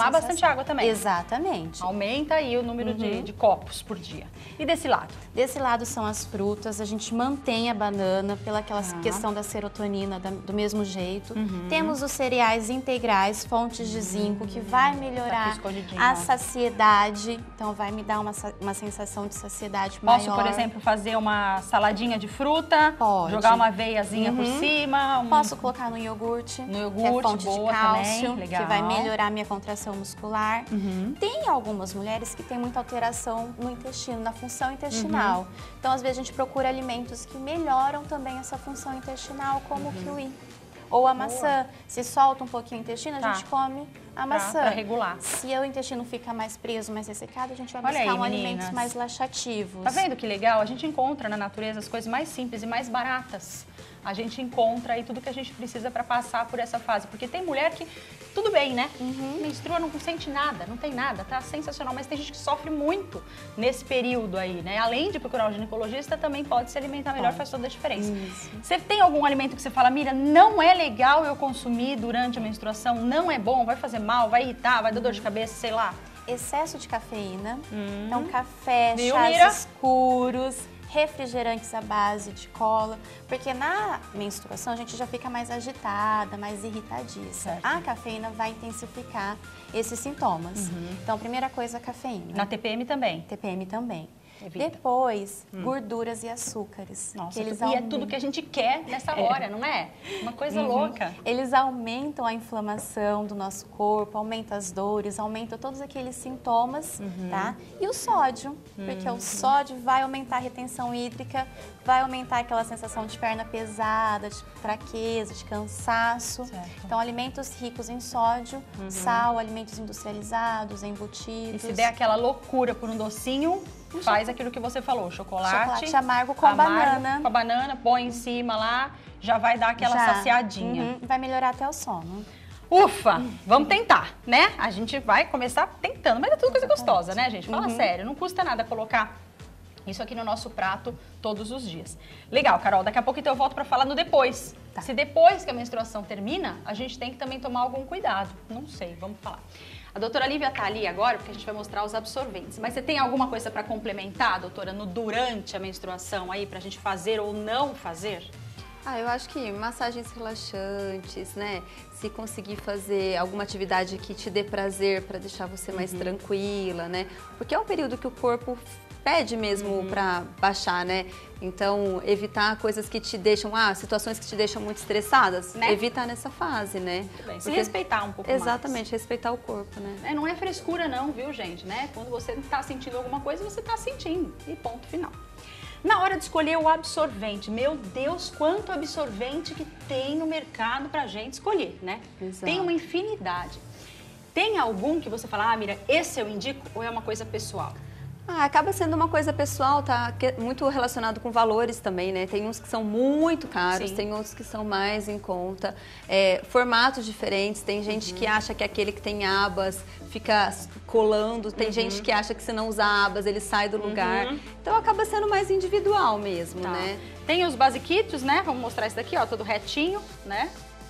A: tomar
C: sensação.
A: bastante água também.
C: Exatamente.
A: Aumenta aí o número uhum. de, de copos por dia. E desse lado?
C: Desse lado são as frutas, a gente mantém a banana pela aquela ah. questão da serotonina da, do mesmo jeito. Uhum. Temos os cereais integrais, fontes de zinco, que vai melhorar tá a saciedade, então vai me dar uma, uma sensação de saciedade
A: Posso,
C: maior.
A: Posso, por exemplo, fazer uma saladinha de fruta?
C: Pode.
A: Jogar uma aveiazinha uhum. por cima? Um...
C: Posso colocar no iogurte,
A: no iogurte
C: que é fonte
A: boa
C: de cálcio,
A: também. Legal.
C: que vai melhorar a minha contração muscular. Uhum. Tem algumas mulheres que têm muita alteração no intestino, na função intestinal. Uhum. Então, às vezes, a gente procura alimentos que melhoram também essa função intestinal, como uhum. o kiwi. Ou a maçã. Boa. Se solta um pouquinho o intestino, tá. a gente come a maçã.
A: Tá, pra regular.
C: Se o intestino fica mais preso, mais ressecado, a gente vai
A: Olha
C: buscar
A: aí,
C: um
A: meninas.
C: alimentos mais laxativos.
A: Tá vendo que legal? A gente encontra na natureza as coisas mais simples e mais baratas. A gente encontra aí tudo que a gente precisa para passar por essa fase. Porque tem mulher que, tudo bem, né? Uhum. Menstrua, não sente nada, não tem nada, tá sensacional. Mas tem gente que sofre muito nesse período aí, né? Além de procurar o ginecologista, também pode se alimentar melhor, pode. Faz toda a diferença. Isso. Você tem algum alimento que você fala, Mira, não é legal eu consumir durante a menstruação, não é bom, vai fazer mal, vai irritar, vai dar dor de cabeça, sei lá?
C: Excesso de cafeína, hum. então café,
A: Viu,
C: chás
A: Mira?
C: escuros, refrigerantes à base de cola, porque na menstruação a gente já fica mais agitada, mais irritadiça. Certo. A cafeína vai intensificar esses sintomas. Uhum. Então, primeira coisa, a cafeína.
A: Na T P M também?
C: T P M também.
A: Evita.
C: Depois, hum. gorduras e açúcares.
A: Nossa,
C: eles
A: e aumentam. É tudo que a gente quer nessa hora, é. não é? Uma coisa uhum. louca.
C: Eles aumentam a inflamação do nosso corpo, aumentam as dores, aumentam todos aqueles sintomas, uhum. tá? E o sódio, uhum. porque o sódio vai aumentar a retenção hídrica, vai aumentar aquela sensação de perna pesada, de fraqueza, de cansaço. Certo. Então, alimentos ricos em sódio, uhum. sal, alimentos industrializados, embutidos.
A: E se der aquela loucura por um docinho, faz aquilo que você falou, chocolate,
C: chocolate amargo com
A: amargo,
C: banana.
A: Com a banana, põe em cima lá, já vai dar aquela já. saciadinha.
C: Uhum. Vai melhorar até o sono.
A: Ufa, vamos tentar, né? A gente vai começar tentando, mas é tudo coisa gostosa, né, gente? Fala uhum. sério, não custa nada colocar isso aqui no nosso prato todos os dias. Legal, Carol, daqui a pouco então eu volto para falar no depois. Tá. Se depois que a menstruação termina, a gente tem que também tomar algum cuidado. Não sei, vamos falar. A doutora Lívia está ali agora, porque a gente vai mostrar os absorventes. Mas você tem alguma coisa para complementar, doutora, no durante a menstruação aí, para a gente fazer ou não fazer?
B: Ah, eu acho que massagens relaxantes, né? Se conseguir fazer alguma atividade que te dê prazer para deixar você mais uhum. tranquila, né? Porque é um período que o corpo pede mesmo uhum. para baixar, né? Então, evitar coisas que te deixam, ah, situações que te deixam muito estressadas, né? Evitar nessa fase, né?
A: Muito bem. Se respeitar um pouco
B: Exatamente,
A: mais.
B: respeitar o corpo, né?
A: É, não é frescura não, viu, gente, né? Quando você tá sentindo alguma coisa, você tá sentindo. E ponto final. Na hora de escolher o absorvente, meu Deus, quanto absorvente que tem no mercado pra gente escolher, né? Exato. Tem uma infinidade. Tem algum que você fala, ah, Mira, esse eu indico ou é uma coisa pessoal?
B: Ah, acaba sendo uma coisa pessoal, tá? Muito relacionado com valores também, né? Tem uns que são muito caros, Sim. tem outros que são mais em conta. É, formatos diferentes, tem gente uhum. que acha que aquele que tem abas fica colando, tem uhum. gente que acha que se não usar abas ele sai do lugar. Uhum. Então acaba sendo mais individual mesmo, tá. né?
A: Tem os basiquitos, né? Vamos mostrar esse daqui, ó, todo retinho, né?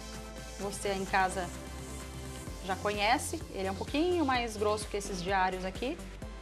A: Você em casa já conhece, ele é um pouquinho mais grosso que esses diários aqui.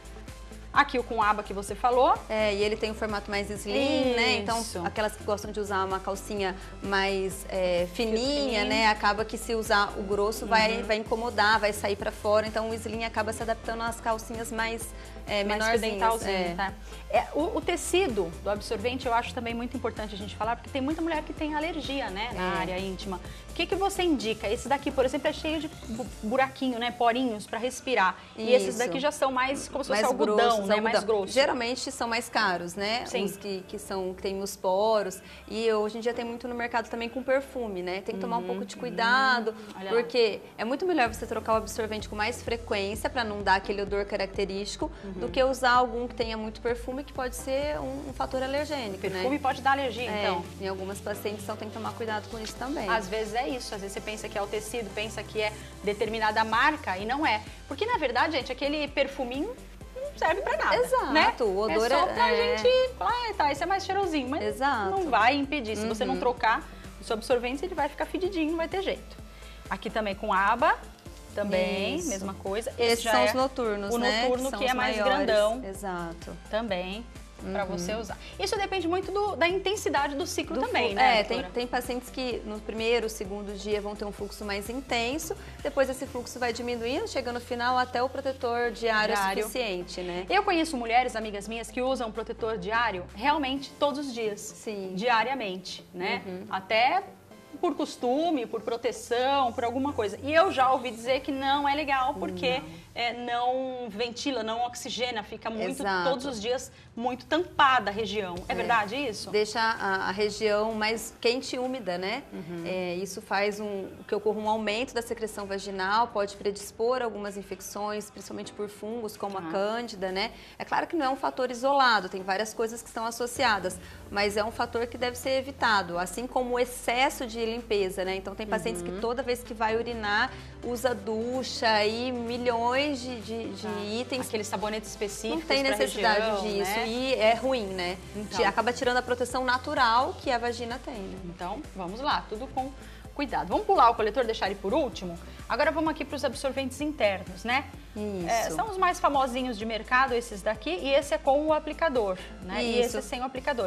A: Aqui o com aba que você falou.
B: É, e ele tem um formato mais slim, Isso. né? Então, aquelas que gostam de usar uma calcinha mais é, fininha, né? Acaba que se usar o grosso uhum. vai, vai incomodar, vai sair pra fora. Então, o slim acaba se adaptando às calcinhas mais é, menorzinhas.
A: É. Tá? É, o, o tecido do absorvente eu acho também muito importante a gente falar, porque tem muita mulher que tem alergia, né? Na é. área íntima. O que, que você indica? Esse daqui, por exemplo, é cheio de buraquinho, né? Porinhos para respirar. Isso. E esses daqui já são mais como se fosse algodão, grossos, né?
B: Algodão.
A: Mais grosso.
B: Geralmente são mais caros, né?
A: Sim.
B: Os que, que, são, que tem os poros. E hoje em dia tem muito no mercado também com perfume, né? Tem que tomar uhum. um pouco de cuidado, uhum. porque é muito melhor você trocar o absorvente com mais frequência para não dar aquele odor característico, uhum. do que usar algum que tenha muito perfume, que pode ser um, um fator alergênico,
A: perfume
B: né?
A: pode dar alergia,
B: é,
A: então.
B: Em algumas pacientes, então tem que tomar cuidado com isso também.
A: Às vezes é isso, às vezes você pensa que é o tecido, pensa que é determinada marca e não é. Porque, na verdade, gente, aquele perfuminho não serve pra nada.
B: Exato,
A: né?
B: o odor
A: é só pra
B: é...
A: gente falar, ah, tá, esse é mais cheirosinho, mas
B: Exato.
A: não vai impedir. Se
B: uhum.
A: você não trocar o seu absorvente, ele vai ficar fedidinho, não vai ter jeito. Aqui também com aba. também,
B: Isso.
A: mesma coisa. Esse
B: Esses
A: já
B: são
A: é
B: os noturnos,
A: o
B: né?
A: noturno
B: que,
A: que é mais
B: maiores.
A: grandão.
B: Exato.
A: Também.
B: Uhum.
A: Para você usar. Isso depende muito do, da intensidade do ciclo
B: do
A: também,
B: fluxo.
A: né?
B: É, tem, tem pacientes que no primeiro, segundo dia vão ter um fluxo mais intenso, depois esse fluxo vai diminuindo, chega no final até o protetor diário, diário. é suficiente, né?
A: Eu conheço mulheres, amigas minhas, que usam protetor diário realmente todos os dias.
B: Sim.
A: Diariamente, né?
B: Uhum.
A: Até por costume, por proteção, por alguma coisa. E eu já ouvi dizer que não é legal, porque não, é, não ventila, não oxigena, fica muito,
B: Exato.
A: todos os dias, muito tampada a região. É, é. verdade isso?
B: Deixa a, a região mais quente e úmida, né? Uhum. É, isso faz um, que ocorra um aumento da secreção vaginal, pode predispor algumas infecções, principalmente por fungos, como ah. a cândida, né? É claro que não é um fator isolado, tem várias coisas que estão associadas, mas é um fator que deve ser evitado, assim como o excesso de limpeza, né? Então tem pacientes uhum. que toda vez que vai urinar usa ducha e milhões de, de, de ah, itens.
A: Aqueles sabonetes específicos.
B: Não tem necessidade
A: região,
B: disso,
A: né?
B: E é ruim, né? Então. Acaba tirando a proteção natural que a vagina tem. Né?
A: Então, vamos lá, tudo com cuidado. Vamos pular o coletor, deixar ele por último? Agora vamos aqui para os absorventes internos, né?
B: Isso.
A: É, são os mais famosinhos de mercado, esses daqui, e esse é com o aplicador, né?
B: Isso.
A: E esse é sem o aplicador.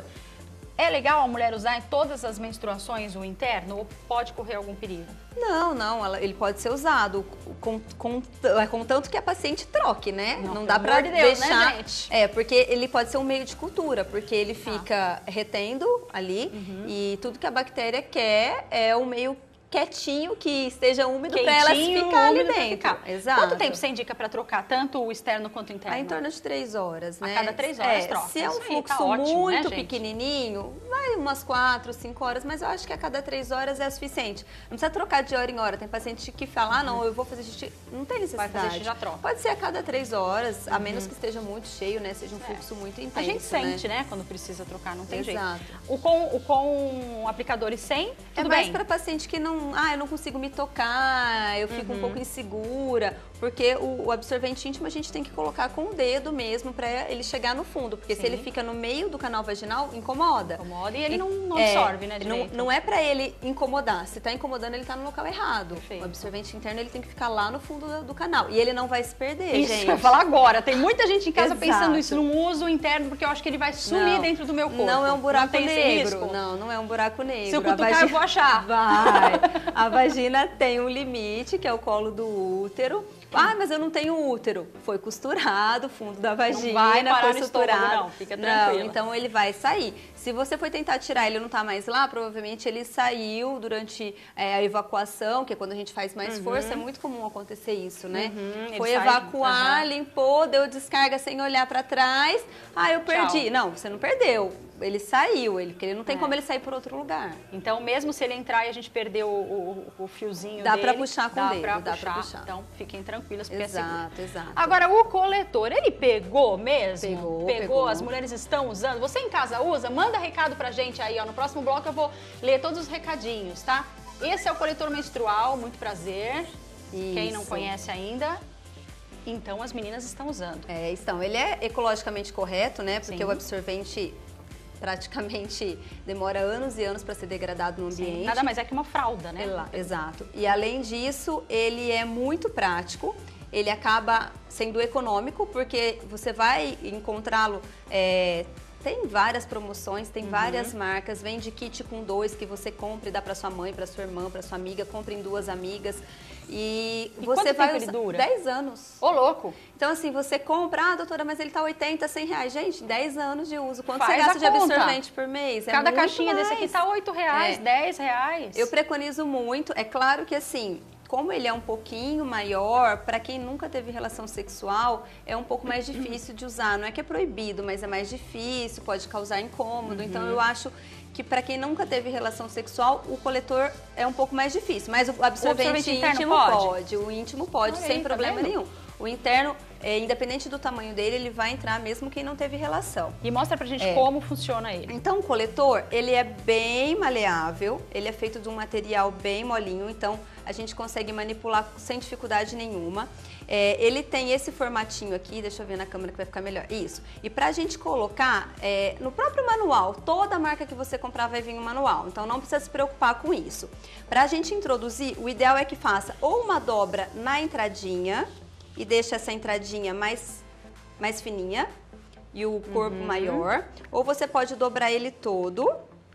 A: É legal a mulher usar em todas as menstruações o interno ou pode correr algum perigo?
B: Não, não, ela, ele pode ser usado com, com, com tanto que a paciente troque, né?
A: Não,
B: não dá pra
A: de Deus,
B: deixar.
A: Né, gente?
B: É, porque ele pode ser um meio de cultura, porque ele fica ah. retendo ali uhum. e tudo que a bactéria quer é um meio quietinho, que esteja úmido para ela ficar ali dentro. Ficar.
A: Exato. Quanto tempo você indica para trocar tanto o externo quanto o interno?
B: Ah, em torno de três horas, né?
A: A cada três horas
B: é,
A: troca.
B: Se é um
A: Isso
B: fluxo
A: aí, tá ótimo,
B: muito
A: né,
B: pequenininho, vai umas quatro, cinco horas, mas eu acho que a cada três horas é suficiente. Não precisa trocar de hora em hora. Tem paciente que fala, ah, não, eu vou fazer xixi. Não tem necessidade.
A: Vai fazer xixi, já troca.
B: Pode ser a cada três horas, a menos que esteja muito cheio, né? Seja um fluxo é. muito intenso.
A: A gente sente,
B: né?
A: né? Quando precisa trocar, não tem
B: Exato.
A: jeito. O com, o com aplicador e sem, tudo
B: é mais
A: bem?
B: para paciente que não, ah, eu não consigo me tocar, eu fico uhum. um pouco insegura, porque o, o absorvente íntimo a gente tem que colocar com o dedo mesmo para ele chegar no fundo, porque Sim. se ele fica no meio do canal vaginal, incomoda.
A: Incomoda e ele não, não absorve,
B: é,
A: né,
B: não, não é para ele incomodar, se tá incomodando ele tá no local errado.
A: Perfeito.
B: O absorvente interno ele tem que ficar lá no fundo do, do canal e ele não vai se perder,
A: isso,
B: gente.
A: eu vou falar agora, tem muita gente em casa
B: Exato.
A: pensando isso, não uso o interno porque eu acho que ele vai sumir
B: não,
A: dentro do meu corpo.
B: Não é um buraco
A: não
B: negro, não, não é um buraco negro.
A: Se eu cutucar, vagina... eu vou achar.
B: Vai. A vagina tem um limite, que é o colo do útero. Ah, mas eu não tenho útero. Foi costurado, o fundo da vagina,
A: não vai parar
B: foi
A: no
B: costurado.
A: Estômago, não, fica tranquila.
B: Não, então ele vai sair. Se você for tentar tirar ele não tá mais lá, provavelmente ele saiu durante é, a evacuação, que é quando a gente faz mais uhum. força, é muito comum acontecer isso, né? Uhum, foi evacuar, uhum. limpou, deu descarga sem olhar pra trás. Ah, eu perdi. Tchau. Não, você não perdeu. Ele saiu, ele, porque ele não tem é. como ele sair por outro lugar.
A: Então, mesmo se ele entrar e a gente perder o, o, o fiozinho
B: dá
A: dele...
B: Dá pra puxar com
A: dá
B: o dedo,
A: pra
B: dá
A: puxar.
B: pra puxar.
A: Então, fiquem tranquilas, porque
B: exato,
A: é seguro.
B: Exato,
A: Agora, o coletor, ele pegou mesmo?
B: Pegou,
A: pegou.
B: Pegou,
A: as mulheres estão usando. Você em casa usa? Manda recado pra gente aí, ó. No próximo bloco eu vou ler todos os recadinhos, tá? Esse é o coletor menstrual, muito prazer. Isso. Quem não conhece ainda... Então, as meninas estão usando.
B: É, estão. Ele é ecologicamente correto, né? Porque
A: Sim.
B: o absorvente praticamente demora anos e anos para ser degradado no ambiente.
A: Sim, nada mais é que uma fralda, né?
B: Exato. E além disso, ele é muito prático. Ele acaba sendo econômico, porque você vai encontrá-lo... É, tem várias promoções, tem uhum. várias marcas, vende kit com dois que você compra e dá para sua mãe, para sua irmã, para sua amiga, compre em duas amigas. E,
A: e
B: você
A: quanto
B: vai
A: tempo ele dura?
B: dez anos.
A: Ô, louco!
B: Então, assim, você compra, ah, doutora, mas ele tá oitenta, cem reais. Gente, dez anos de uso. Quanto
A: Faz
B: você gasta de
A: conta.
B: absorvente por mês? É
A: Cada
B: muito
A: caixinha
B: mais.
A: desse aqui tá oito reais,
B: é.
A: dez reais.
B: Eu preconizo muito. É claro que, assim... Como ele é um pouquinho maior, para quem nunca teve relação sexual, é um pouco mais difícil de usar. Não é que é proibido, mas é mais difícil, pode causar incômodo. Uhum. Então, eu acho que para quem nunca teve relação sexual, o coletor é um pouco mais difícil. Mas o absorvente, o absorvente íntimo pode? pode, o íntimo pode,
A: Olha
B: sem
A: aí,
B: problema
A: tá
B: nenhum. o interno, é, independente do tamanho dele, ele vai entrar mesmo quem não teve relação.
A: E mostra pra gente
B: é.
A: como funciona ele.
B: Então, o coletor, ele é bem maleável, ele é feito de um material bem molinho, então a gente consegue manipular sem dificuldade nenhuma. É, ele tem esse formatinho aqui, deixa eu ver na câmera que vai ficar melhor. Isso. E pra gente colocar é, no próprio manual, toda marca que você comprar vai vir um manual, então não precisa se preocupar com isso. Pra gente introduzir, o ideal é que faça ou uma dobra na entradinha e deixa essa entradinha mais, mais fininha e o corpo uhum. maior, ou você pode dobrar ele todo.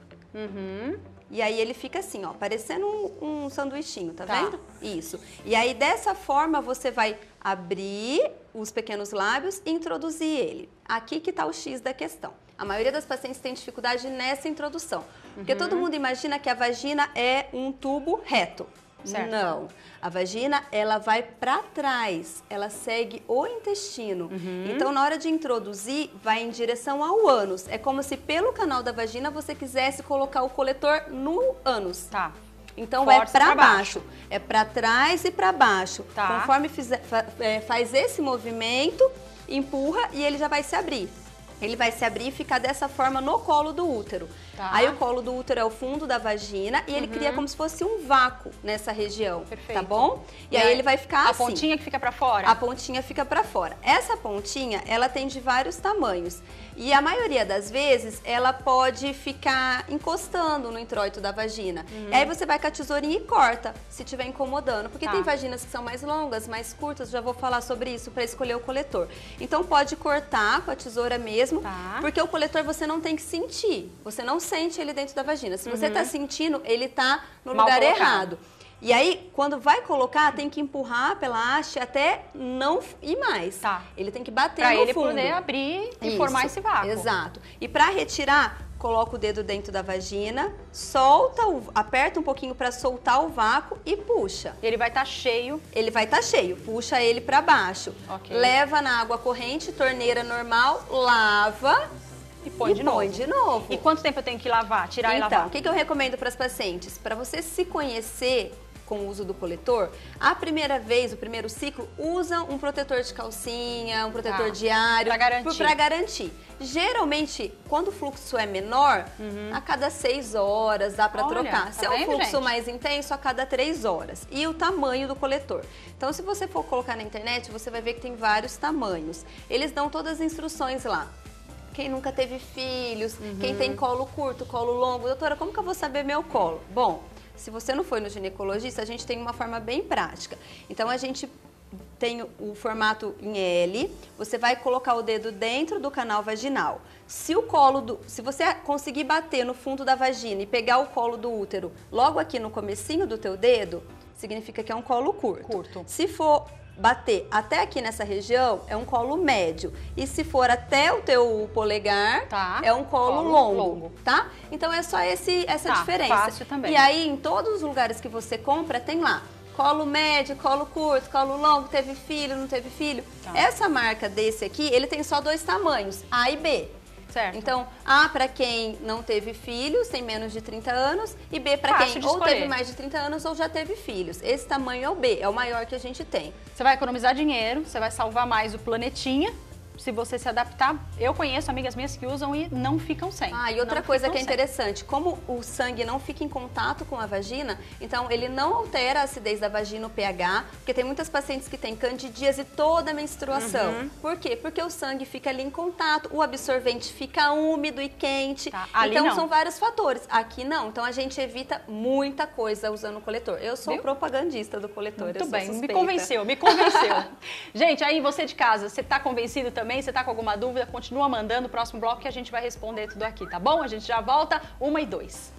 B: Uhum. E aí ele fica assim, ó, parecendo um, um sanduichinho, tá, tá vendo? Isso. E aí dessa forma você vai abrir os pequenos lábios e introduzir ele. Aqui que tá o X da questão. A maioria das pacientes tem dificuldade nessa introdução. Porque uhum. todo mundo imagina que a vagina é um tubo reto. Certo. Não. A vagina, ela vai para trás, ela segue o intestino. Uhum. Então, na hora de introduzir, vai em direção ao ânus. É como se pelo canal da vagina você quisesse colocar o coletor no ânus. Tá. Então, Força é para baixo. baixo. É para trás e para baixo. Tá. Conforme fizer, faz esse movimento, empurra e ele já vai se abrir. Ele vai se abrir e ficar dessa forma no colo do útero. Tá. Aí o colo do útero é o fundo da vagina e ele uhum. cria como se fosse um vácuo nessa região, Perfeito. Tá bom? E, e aí, aí ele vai ficar
A: a
B: assim.
A: A pontinha que fica pra fora?
B: A pontinha fica pra fora. Essa pontinha, ela tem de vários tamanhos. E a maioria das vezes, ela pode ficar encostando no introito da vagina. Uhum. E aí você vai com a tesourinha e corta, se estiver incomodando. Porque tá. tem vaginas que são mais longas, mais curtas, já vou falar sobre isso para escolher o coletor. Então pode cortar com a tesoura mesmo, tá. porque o coletor você não tem que sentir. Você não sente ele dentro da vagina. Se você uhum. tá sentindo, ele tá no Mal lugar colocado. errado. E aí, quando vai colocar, tem que empurrar pela haste até não ir mais. Tá. Ele tem que bater
A: pra
B: no
A: ele
B: fundo.
A: poder abrir e Isso. formar esse vácuo.
B: Exato. E para retirar, coloca o dedo dentro da vagina, solta, o, aperta um pouquinho para soltar o vácuo e puxa.
A: Ele vai estar tá cheio.
B: Ele vai estar tá cheio. Puxa ele para baixo. Okay. Leva na água corrente, torneira normal, lava.
A: E põe,
B: e
A: de, põe
B: novo. de novo.
A: E quanto tempo eu tenho que lavar, tirar
B: então,
A: e lavar?
B: Então, o que, que eu recomendo para as pacientes? Para você se conhecer com o uso do coletor, a primeira vez, o primeiro ciclo, usa um protetor de calcinha, um protetor ah, diário.
A: Para garantir.
B: Para garantir. Geralmente, quando o fluxo é menor, uhum. a cada seis horas dá para trocar.
A: Tá
B: se é um
A: vendo,
B: fluxo
A: gente?
B: mais intenso, a cada três horas. E o tamanho do coletor. Então, se você for colocar na internet, você vai ver que tem vários tamanhos. Eles dão todas as instruções lá. Quem nunca teve filhos, uhum. quem tem colo curto, colo longo. Doutora, como que eu vou saber meu colo? Bom, se você não foi no ginecologista, a gente tem uma forma bem prática. Então, a gente tem o formato em L, você vai colocar o dedo dentro do canal vaginal. Se o colo do, se você conseguir bater no fundo da vagina e pegar o colo do útero logo aqui no comecinho do teu dedo, significa que é um colo curto.
A: Curto.
B: Se for bater até aqui nessa região, é um colo médio. E se for até o teu polegar, tá. é um colo, colo longo, longo, tá? Então é só esse, essa tá, diferença.
A: Fácil também.
B: E aí, em todos os lugares que você compra, tem lá colo médio, colo curto, colo longo, teve filho, não teve filho. Tá. Essa marca desse aqui, ele tem só dois tamanhos, A e B.
A: Certo.
B: Então, A para quem não teve filhos, tem menos de trinta anos, e B para quem ou teve mais de trinta anos ou já teve filhos. Esse tamanho é o B, é o maior que a gente tem.
A: Você vai economizar dinheiro, você vai salvar mais o planetinha. Se você se adaptar, eu conheço amigas minhas que usam e não ficam sem.
B: Ah, e outra
A: não
B: coisa que é
A: sem.
B: interessante, como o sangue não fica em contato com a vagina, então ele não altera a acidez da vagina, o pH, porque tem muitas pacientes que têm candidíase toda a menstruação. Uhum. Por quê? Porque o sangue fica ali em contato, o absorvente fica úmido e quente,
A: tá,
B: então
A: não.
B: são vários fatores. Aqui não, então a gente evita muita coisa usando o coletor. Eu sou Viu? propagandista do coletor,
A: Muito
B: eu
A: bem,
B: sou
A: me convenceu, me convenceu. Gente, aí você de casa, você tá convencido também? Você tá com alguma dúvida? Continua mandando o próximo bloco que a gente vai responder tudo aqui, tá bom? A gente já volta, uma e dois.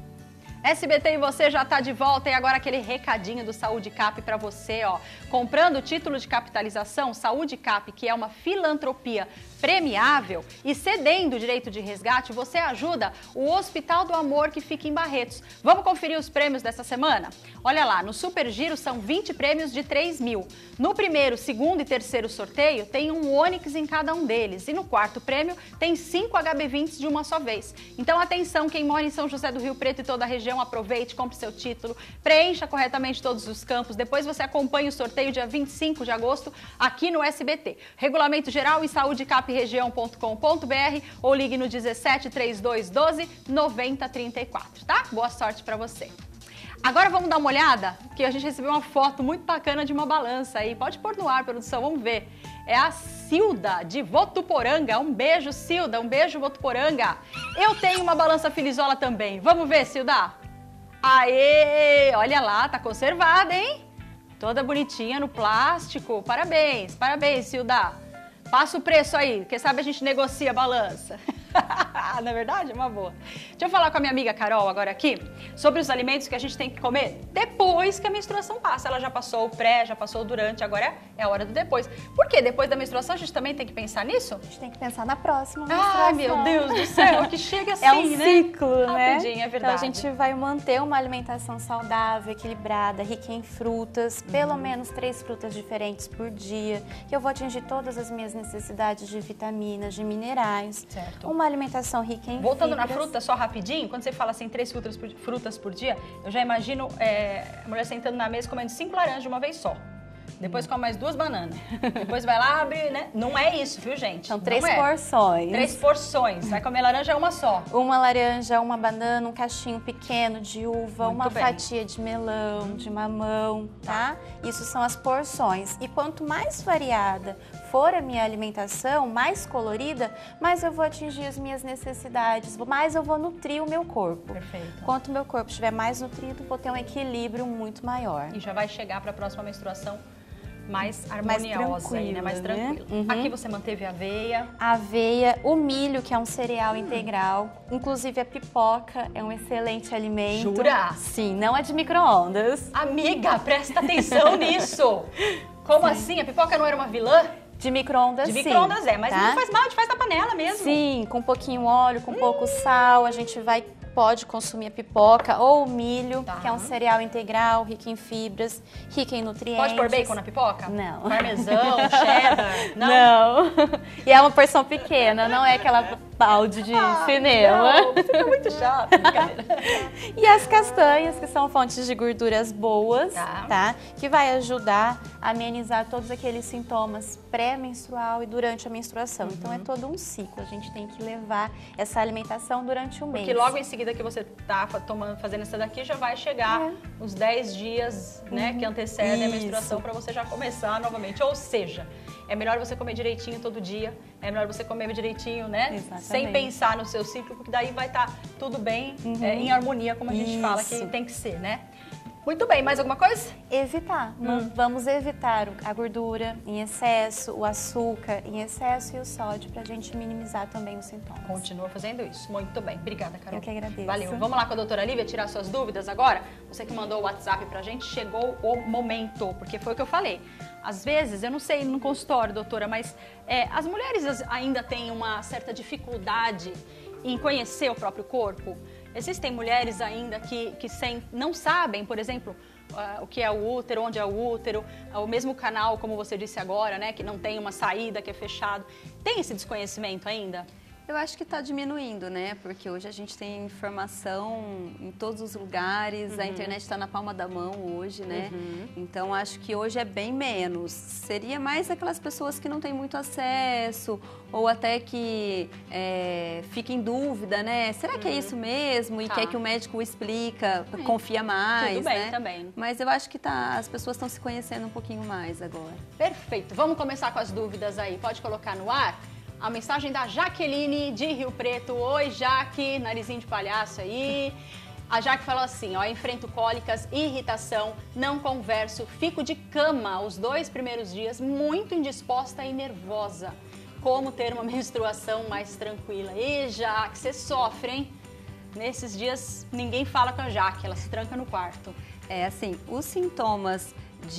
A: S B T e você já tá de volta e agora aquele recadinho do Saúde Cap para você, ó. Comprando o título de capitalização Saúde Cap, que é uma filantropia premiável, e cedendo o direito de resgate, você ajuda o Hospital do Amor que fica em Barretos. Vamos conferir os prêmios dessa semana? Olha lá, no Super Giro são vinte prêmios de três mil. No primeiro, segundo e terceiro sorteio tem um Onix em cada um deles. E no quarto prêmio tem cinco H B vinte de uma só vez. Então atenção, quem mora em São José do Rio Preto e toda a região, Então aproveite, compre seu título, preencha corretamente todos os campos, depois você acompanha o sorteio dia vinte e cinco de agosto aqui no S B T. Regulamento geral em saúdecapregião ponto com ponto br ou ligue no dezessete, trinta e dois, doze, noventa, trinta e quatro, tá? Boa sorte para você. Agora vamos dar uma olhada, que a gente recebeu uma foto muito bacana de uma balança aí. Pode pôr no ar, produção, vamos ver. É a Cilda, de Votuporanga. Um beijo, Cilda. Um beijo, Votuporanga. Eu tenho uma balança Filizola também. Vamos ver, Cilda? Aê! Olha lá, tá conservada, hein? Toda bonitinha no plástico. Parabéns, parabéns, Cilda. Passa o preço aí, quem sabe a gente negocia a balança. Na verdade, é uma boa. Deixa eu falar com a minha amiga Carol agora aqui sobre os alimentos que a gente tem que comer depois que a menstruação passa. Ela já passou o pré, já passou o durante, agora é a hora do depois. Por quê? Depois da menstruação a gente também tem que pensar nisso?
C: A gente tem que pensar na próxima menstruação.
A: Ai, meu Deus do céu, que chega assim,
C: é um
A: né?
C: ciclo, né?
A: Rapidinho, é verdade.
C: Então a gente vai manter uma alimentação saudável, equilibrada, rica em frutas, uhum. pelo menos três frutas diferentes por dia, que eu vou atingir todas as minhas necessidades de vitaminas, de minerais.
A: Certo.
C: Uma alimentação rica em
A: Voltando
C: fibras.
A: na fruta, só rapidinho, quando você fala assim, três frutas por, frutas por dia, eu já imagino é, a mulher sentando na mesa comendo cinco laranjas de uma vez só. Depois come mais duas bananas. Depois vai lá, abre, né? Não é isso, viu, gente?
C: São três
A: é.
C: porções.
A: Três porções. Vai comer laranja uma só.
C: Uma laranja, uma banana, um cachinho pequeno de uva,
A: Muito
C: uma
A: bem.
C: fatia de melão, de mamão, tá? Isso são as porções. E quanto mais variada for a minha alimentação, mais colorida, mais eu vou atingir as minhas necessidades, mais eu vou nutrir o meu corpo.
A: Perfeito.
C: Quanto o meu corpo estiver mais nutrido, vou ter um equilíbrio muito maior.
A: E já vai chegar para a próxima menstruação mais harmoniosa,
C: mais
A: aí, né? Mais tranquila.
C: Né? Uhum.
A: Aqui você manteve a aveia.
C: A aveia, o milho, que é um cereal integral, inclusive a pipoca é um excelente alimento.
A: Jura?
C: Sim, não é de micro-ondas.
A: Amiga, presta atenção nisso. Como
C: Sim.
A: assim? A pipoca não era uma vilã?
C: De micro-ondas,
A: sim.
C: sim.
A: De micro-ondas é, mas
C: tá?
A: não faz mal, a gente faz na panela mesmo.
C: Sim, com um pouquinho óleo, com hum. pouco sal, a gente vai... Pode consumir a pipoca ou o milho, tá. que é um cereal integral, rico em fibras, rico em nutrientes.
A: Pode pôr bacon na pipoca?
C: Não.
A: Parmesão, cheddar? Não.
C: Não. E é uma porção pequena, não é aquela balde de ah, cinema.
A: Não, você tá muito chato, brincadeira.
C: E as castanhas, que são fontes de gorduras boas,
A: tá.
C: tá? Que vai ajudar a amenizar todos aqueles sintomas pré-menstrual e durante a menstruação. Uhum. Então é todo um ciclo, a gente tem que levar essa alimentação durante o mês.
A: Porque logo em seguida que você tá tomando, fazendo essa daqui, já vai chegar é. os dez dias, né, uhum. que antecedem Isso. a menstruação para você já começar novamente. Ou seja, é melhor você comer direitinho todo dia, é melhor você comer direitinho, né?
C: Exatamente.
A: Sem pensar no seu ciclo, porque daí vai estar tá tudo bem, uhum. é, em harmonia, como a gente Isso. fala que tem que ser, né? Muito bem, mais alguma coisa?
C: Evitar. Hum. Vamos evitar a gordura em excesso, o açúcar em excesso e o sódio para a gente minimizar também os sintomas.
A: Continua fazendo isso. Muito bem. Obrigada, Carol.
C: Eu que agradeço.
A: Valeu. Vamos lá com a doutora Lívia tirar suas dúvidas agora? Você que mandou o WhatsApp pra gente, chegou o momento, porque foi o que eu falei. Às vezes, eu não sei no consultório, doutora, mas é, as mulheres ainda têm uma certa dificuldade em conhecer o próprio corpo. Existem mulheres ainda que, que sem, não sabem, por exemplo, uh, o que é o útero, onde é o útero, uh, o mesmo canal, como você disse agora, né, que não tem uma saída, que é fechado. Tem esse desconhecimento ainda?
B: Eu acho que está diminuindo, né? Porque hoje a gente tem informação em todos os lugares, uhum. a internet está na palma da mão hoje, né? Uhum. Então, acho que hoje é bem menos. Seria mais aquelas pessoas que não têm muito acesso ou até que é, fica em dúvida, né? Será uhum. que é isso mesmo? E tá. quer que o médico explica, é. confia mais,
A: Tudo bem,
B: né?
A: também.
B: Mas eu acho que tá, as pessoas estão se conhecendo um pouquinho mais agora.
A: Perfeito. Vamos começar com as dúvidas aí. Pode colocar no ar? A mensagem da Jaqueline de Rio Preto. Oi, Jaque, narizinho de palhaço aí. A Jaque falou assim, ó, enfrento cólicas, irritação, não converso, fico de cama os dois primeiros dias, muito indisposta e nervosa. Como ter uma menstruação mais tranquila? E Jaque, você sofre, hein? Nesses dias ninguém fala com a Jaque, ela se tranca no quarto.
B: É assim, os sintomas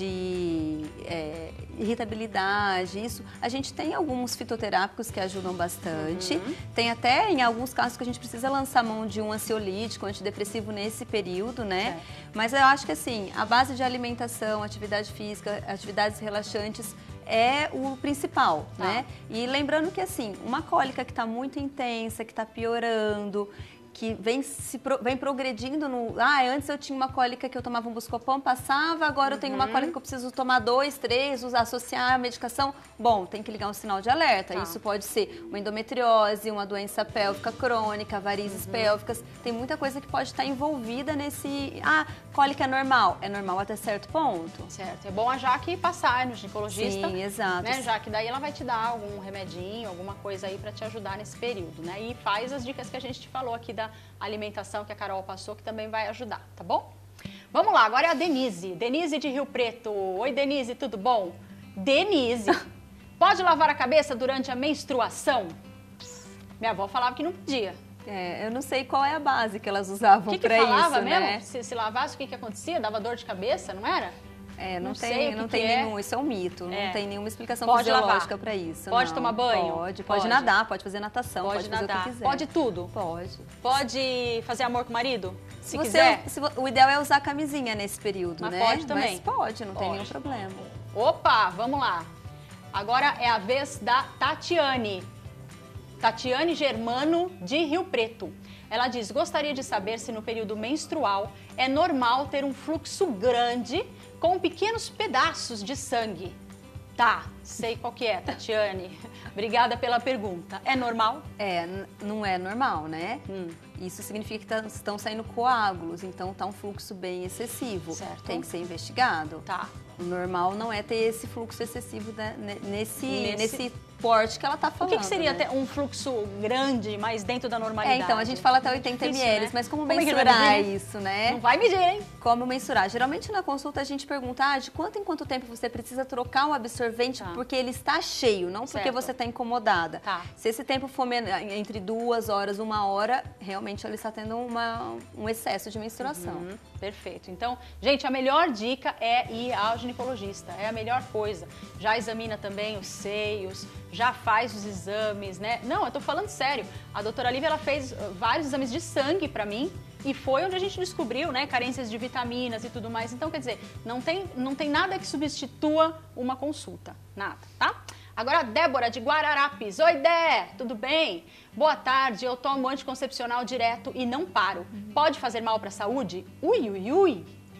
B: de é, irritabilidade, isso, a gente tem alguns fitoterápicos que ajudam bastante, uhum. tem até em alguns casos que a gente precisa lançar mão de um ansiolítico, antidepressivo nesse período, né? É. Mas eu acho que assim, a base de alimentação, atividade física, atividades relaxantes é o principal, ah. né? E lembrando que assim, uma cólica que está muito intensa, que está piorando, que vem, se, vem progredindo no... Ah, antes eu tinha uma cólica que eu tomava um Buscopan, passava, agora uhum. eu tenho uma cólica que eu preciso tomar dois, três, usar, associar a medicação. Bom, tem que ligar um sinal de alerta. Tá. Isso pode ser uma endometriose, uma doença pélvica crônica, varizes uhum. pélvicas. Tem muita coisa que pode estar envolvida nesse... Ah, cólica é normal. É normal até certo ponto.
A: Certo. É bom a Jaque passar no ginecologista.
B: Sim, exato.
A: Né, Jaque? Daí ela vai te dar algum remedinho, alguma coisa aí para te ajudar nesse período, né? E faz as dicas que a gente te falou aqui da alimentação que a Carol passou, que também vai ajudar, tá bom? Vamos lá, agora é a Denise. Denise de Rio Preto. Oi, Denise, tudo bom? Denise, pode lavar a cabeça durante a menstruação? Minha avó falava que não podia.
B: É, eu não sei qual é a base que elas usavam para isso,
A: né? Que falava mesmo?
B: Né?
A: Se, se lavasse, o que, que acontecia? Dava dor de cabeça, não era?
B: É, não,
A: não
B: tem,
A: sei
B: não
A: que
B: tem
A: que
B: nenhum,
A: é.
B: isso é um mito,
A: é.
B: não tem nenhuma explicação
A: pode
B: fisiológica para isso.
A: Pode
B: não.
A: tomar banho?
B: Pode, pode,
A: pode
B: nadar, pode fazer natação, pode,
A: pode
B: fazer
A: nadar.
B: o que quiser.
A: Pode tudo?
B: Pode.
A: Pode fazer amor com o marido? Se,
B: se
A: quiser?
B: Você, se, o ideal é usar camisinha nesse período,
A: Mas
B: né?
A: pode também?
B: Mas pode, não
A: pode.
B: tem nenhum problema.
A: Opa, vamos lá. Agora é a vez da Tatiane. Tatiane Germano, de Rio Preto. Ela diz, gostaria de saber se no período menstrual é normal ter um fluxo grande com pequenos pedaços de sangue. Tá, sei qual que é, Tatiane. Obrigada pela pergunta. É normal?
B: É, não é normal, né?
A: Hum.
B: Isso significa que tá, estão saindo coágulos, então tá um fluxo bem excessivo.
A: Certo.
B: Tem que ser investigado.
A: Tá.
B: O normal não é ter esse fluxo excessivo, né, nesse,
A: Nesse...
B: nesse porte que ela tá falando.
A: O que, que seria
B: né?
A: ter um fluxo grande, mas dentro da normalidade?
B: É, então, a gente fala até oitenta mililitros, né? Mas como, como mensurar é isso, né?
A: Não vai medir, hein?
B: Como mensurar? Geralmente na consulta a gente pergunta, ah, de quanto em quanto tempo você precisa trocar o absorvente tá. porque ele está cheio, não porque certo. você está incomodada.
A: Tá.
B: Se esse tempo for entre duas horas, uma hora, realmente ela está tendo uma, um excesso de menstruação.
A: Uhum, perfeito. Então, gente, a melhor dica é ir ao ginecologista, é a melhor coisa. Já examina também os seios, já faz os exames, né? Não, eu tô falando sério. A doutora Lívia, ela fez vários exames de sangue pra mim e foi onde a gente descobriu, né, carências de vitaminas e tudo mais. Então, quer dizer, não tem, não tem nada que substitua uma consulta, nada, tá? Agora a Débora de Guararapes. Oi, Dé, tudo bem? Boa tarde, eu tomo anticoncepcional direto e não paro. Pode fazer mal pra saúde? Ui, ui, ui.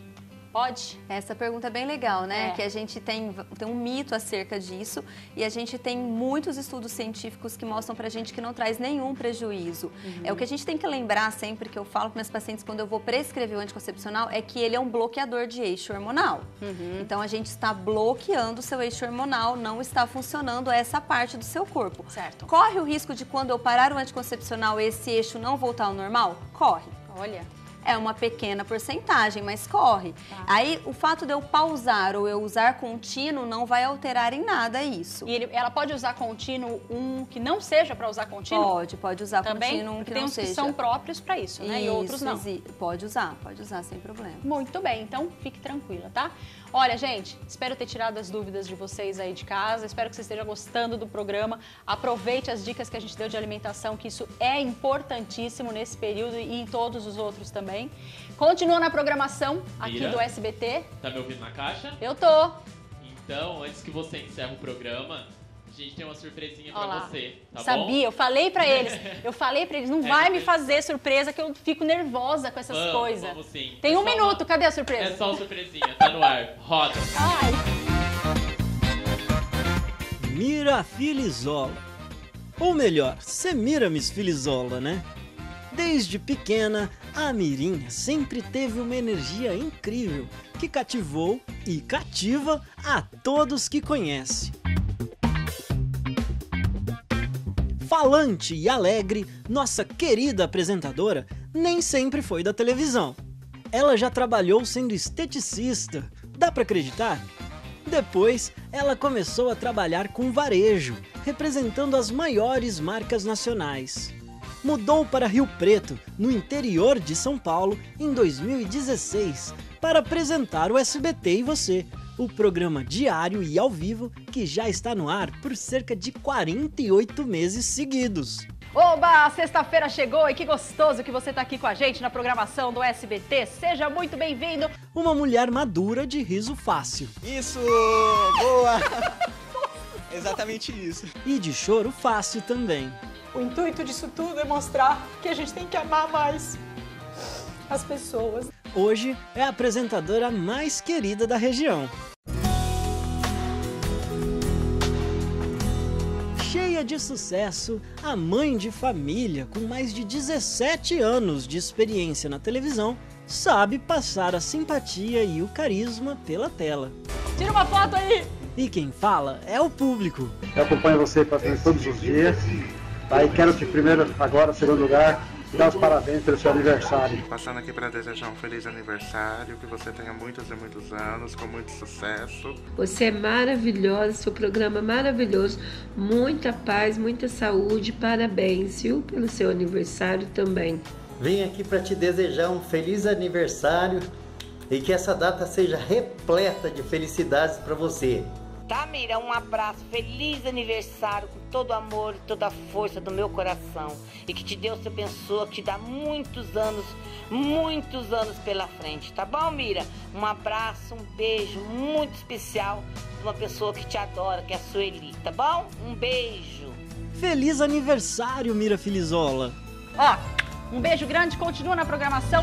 A: Pode?
B: Essa pergunta é bem legal, né?
A: É.
B: Que a gente tem, tem um mito acerca disso e a gente tem muitos estudos científicos que mostram pra gente que não traz nenhum prejuízo. Uhum. É o que a gente tem que lembrar sempre, que eu falo para meus pacientes quando eu vou prescrever o anticoncepcional, é que ele é um bloqueador de eixo hormonal. Uhum. Então a gente está bloqueando o seu eixo hormonal, não está funcionando essa parte do seu corpo.
A: Certo.
B: Corre o risco de quando eu parar o anticoncepcional esse eixo não voltar ao normal? Corre.
A: Olha...
B: É uma pequena porcentagem, mas corre. Tá. Aí, o fato de eu pausar ou eu usar contínuo não vai alterar em nada isso.
A: E ele, ela pode usar contínuo um que não seja para usar contínuo?
B: Pode, pode usar
A: também,
B: contínuo um que
A: tem
B: não
A: uns
B: seja.
A: que são próprios para isso, né?
B: Isso,
A: e outros não.
B: Pode usar, pode usar sem problema.
A: Muito bem, então fique tranquila, tá? Olha, gente, espero ter tirado as dúvidas de vocês aí de casa, espero que você esteja gostando do programa. Aproveite as dicas que a gente deu de alimentação, que isso é importantíssimo nesse período e em todos os outros também. Continua na programação aqui
G: Mira,
A: do S B T.
G: Tá me ouvindo na caixa?
A: Eu tô.
G: Então, antes que você encerre o programa, a gente tem uma surpresinha pra
A: Olá.
G: você, tá
A: Sabia,
G: bom?
A: eu falei pra eles, eu falei pra eles, não
G: É,
A: vai me
G: é.
A: fazer surpresa que eu fico nervosa com essas
G: Vamos,
A: coisas.
G: vamos sim.
A: Tem
G: É
A: um
G: só
A: minuto,
G: uma-
A: cadê a surpresa?
G: É só uma surpresinha, tá no ar. Roda.
A: Ai.
E: Mira Filizola. Ou melhor, Semiramis Filizola, né? Desde pequena, a Mirinha sempre teve uma energia incrível que cativou e cativa a todos que conhece. Falante e alegre, nossa querida apresentadora nem sempre foi da televisão. Ela já trabalhou sendo esteticista, dá pra acreditar? Depois, ela começou a trabalhar com varejo, representando as maiores marcas nacionais. Mudou para Rio Preto, no interior de São Paulo, em dois mil e dezesseis, para apresentar o S B T e Você, o programa diário e ao vivo que já está no ar por cerca de quarenta e oito meses seguidos.
A: Oba, sexta-feira chegou e que gostoso que você tá aqui com a gente na programação do S B T. Seja muito bem-vindo.
E: Uma mulher madura de riso fácil.
H: Isso! Boa! Exatamente isso.
E: E de choro fácil também.
I: O intuito disso tudo é mostrar que a gente tem que amar mais as pessoas.
E: Hoje é a apresentadora mais querida da região. Cheia de sucesso, a mãe de família com mais de dezessete anos de experiência na televisão sabe passar a simpatia e o carisma pela tela.
A: Tira uma foto aí!
E: E quem fala é o público.
J: Eu acompanho você praticamente todos os dias. Tá? E quero te primeiro, agora, em segundo lugar, dar os parabéns pelo seu aniversário.
K: Passando aqui para desejar um feliz aniversário, que você tenha muitos e muitos anos, com muito sucesso.
L: Você é maravilhosa, seu programa é maravilhoso, muita paz, muita saúde, parabéns, viu, pelo seu aniversário também.
M: Vim aqui para te desejar um feliz aniversário e que essa data seja repleta de felicidades para você.
N: Tá, Mira? Um abraço, feliz aniversário, com todo o amor e toda a força do meu coração. E que te Deus te abençoe, que te dá muitos anos, muitos anos pela frente, tá bom, Mira? Um abraço, um beijo muito especial de uma pessoa que te adora, que é a Sueli, tá bom? Um beijo.
E: Feliz aniversário, Mira Filizola.
A: Ó, um beijo grande, continua na programação.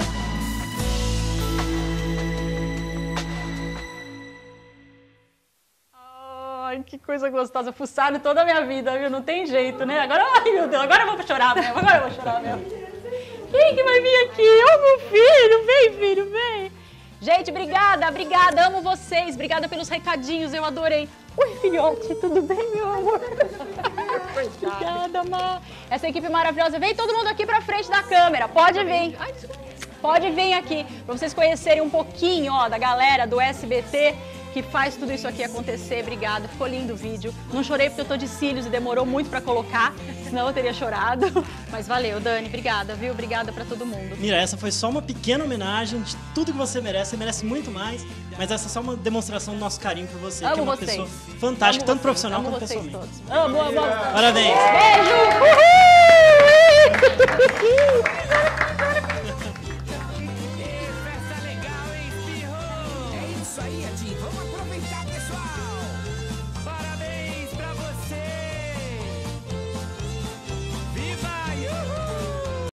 A: Ai, que coisa gostosa, fuçaram toda a minha vida, viu? Não tem jeito, né? Agora, ai meu Deus, agora eu vou chorar mesmo, agora eu vou chorar mesmo. Quem que vai vir aqui? Ô, meu filho, vem, filho, vem. Gente, obrigada, obrigada, amo vocês, obrigada pelos recadinhos, eu adorei. Oi, filhote, tudo bem, meu amor? Obrigada, Má. Essa equipe maravilhosa, vem todo mundo aqui pra frente da câmera, pode vir. Pode vir aqui, pra vocês conhecerem um pouquinho, ó, da galera do S B T, que faz tudo isso aqui acontecer. Obrigada, ficou lindo o vídeo. Não chorei porque eu tô de cílios e demorou muito pra colocar, senão eu teria chorado. Mas valeu, Dani, obrigada, viu? Obrigada pra todo mundo.
E: Mira, essa foi só uma pequena homenagem de tudo que você merece, você merece muito mais, mas essa é só uma demonstração do nosso carinho por você,
A: Amo
E: que é uma
A: vocês.
E: pessoa fantástica,
A: Amo
E: tanto
A: vocês.
E: profissional
A: Amo
E: quanto
A: vocês
E: pessoalmente.
A: todos. Amo, amo, amo.
E: Parabéns!
A: Beijo! Uhul!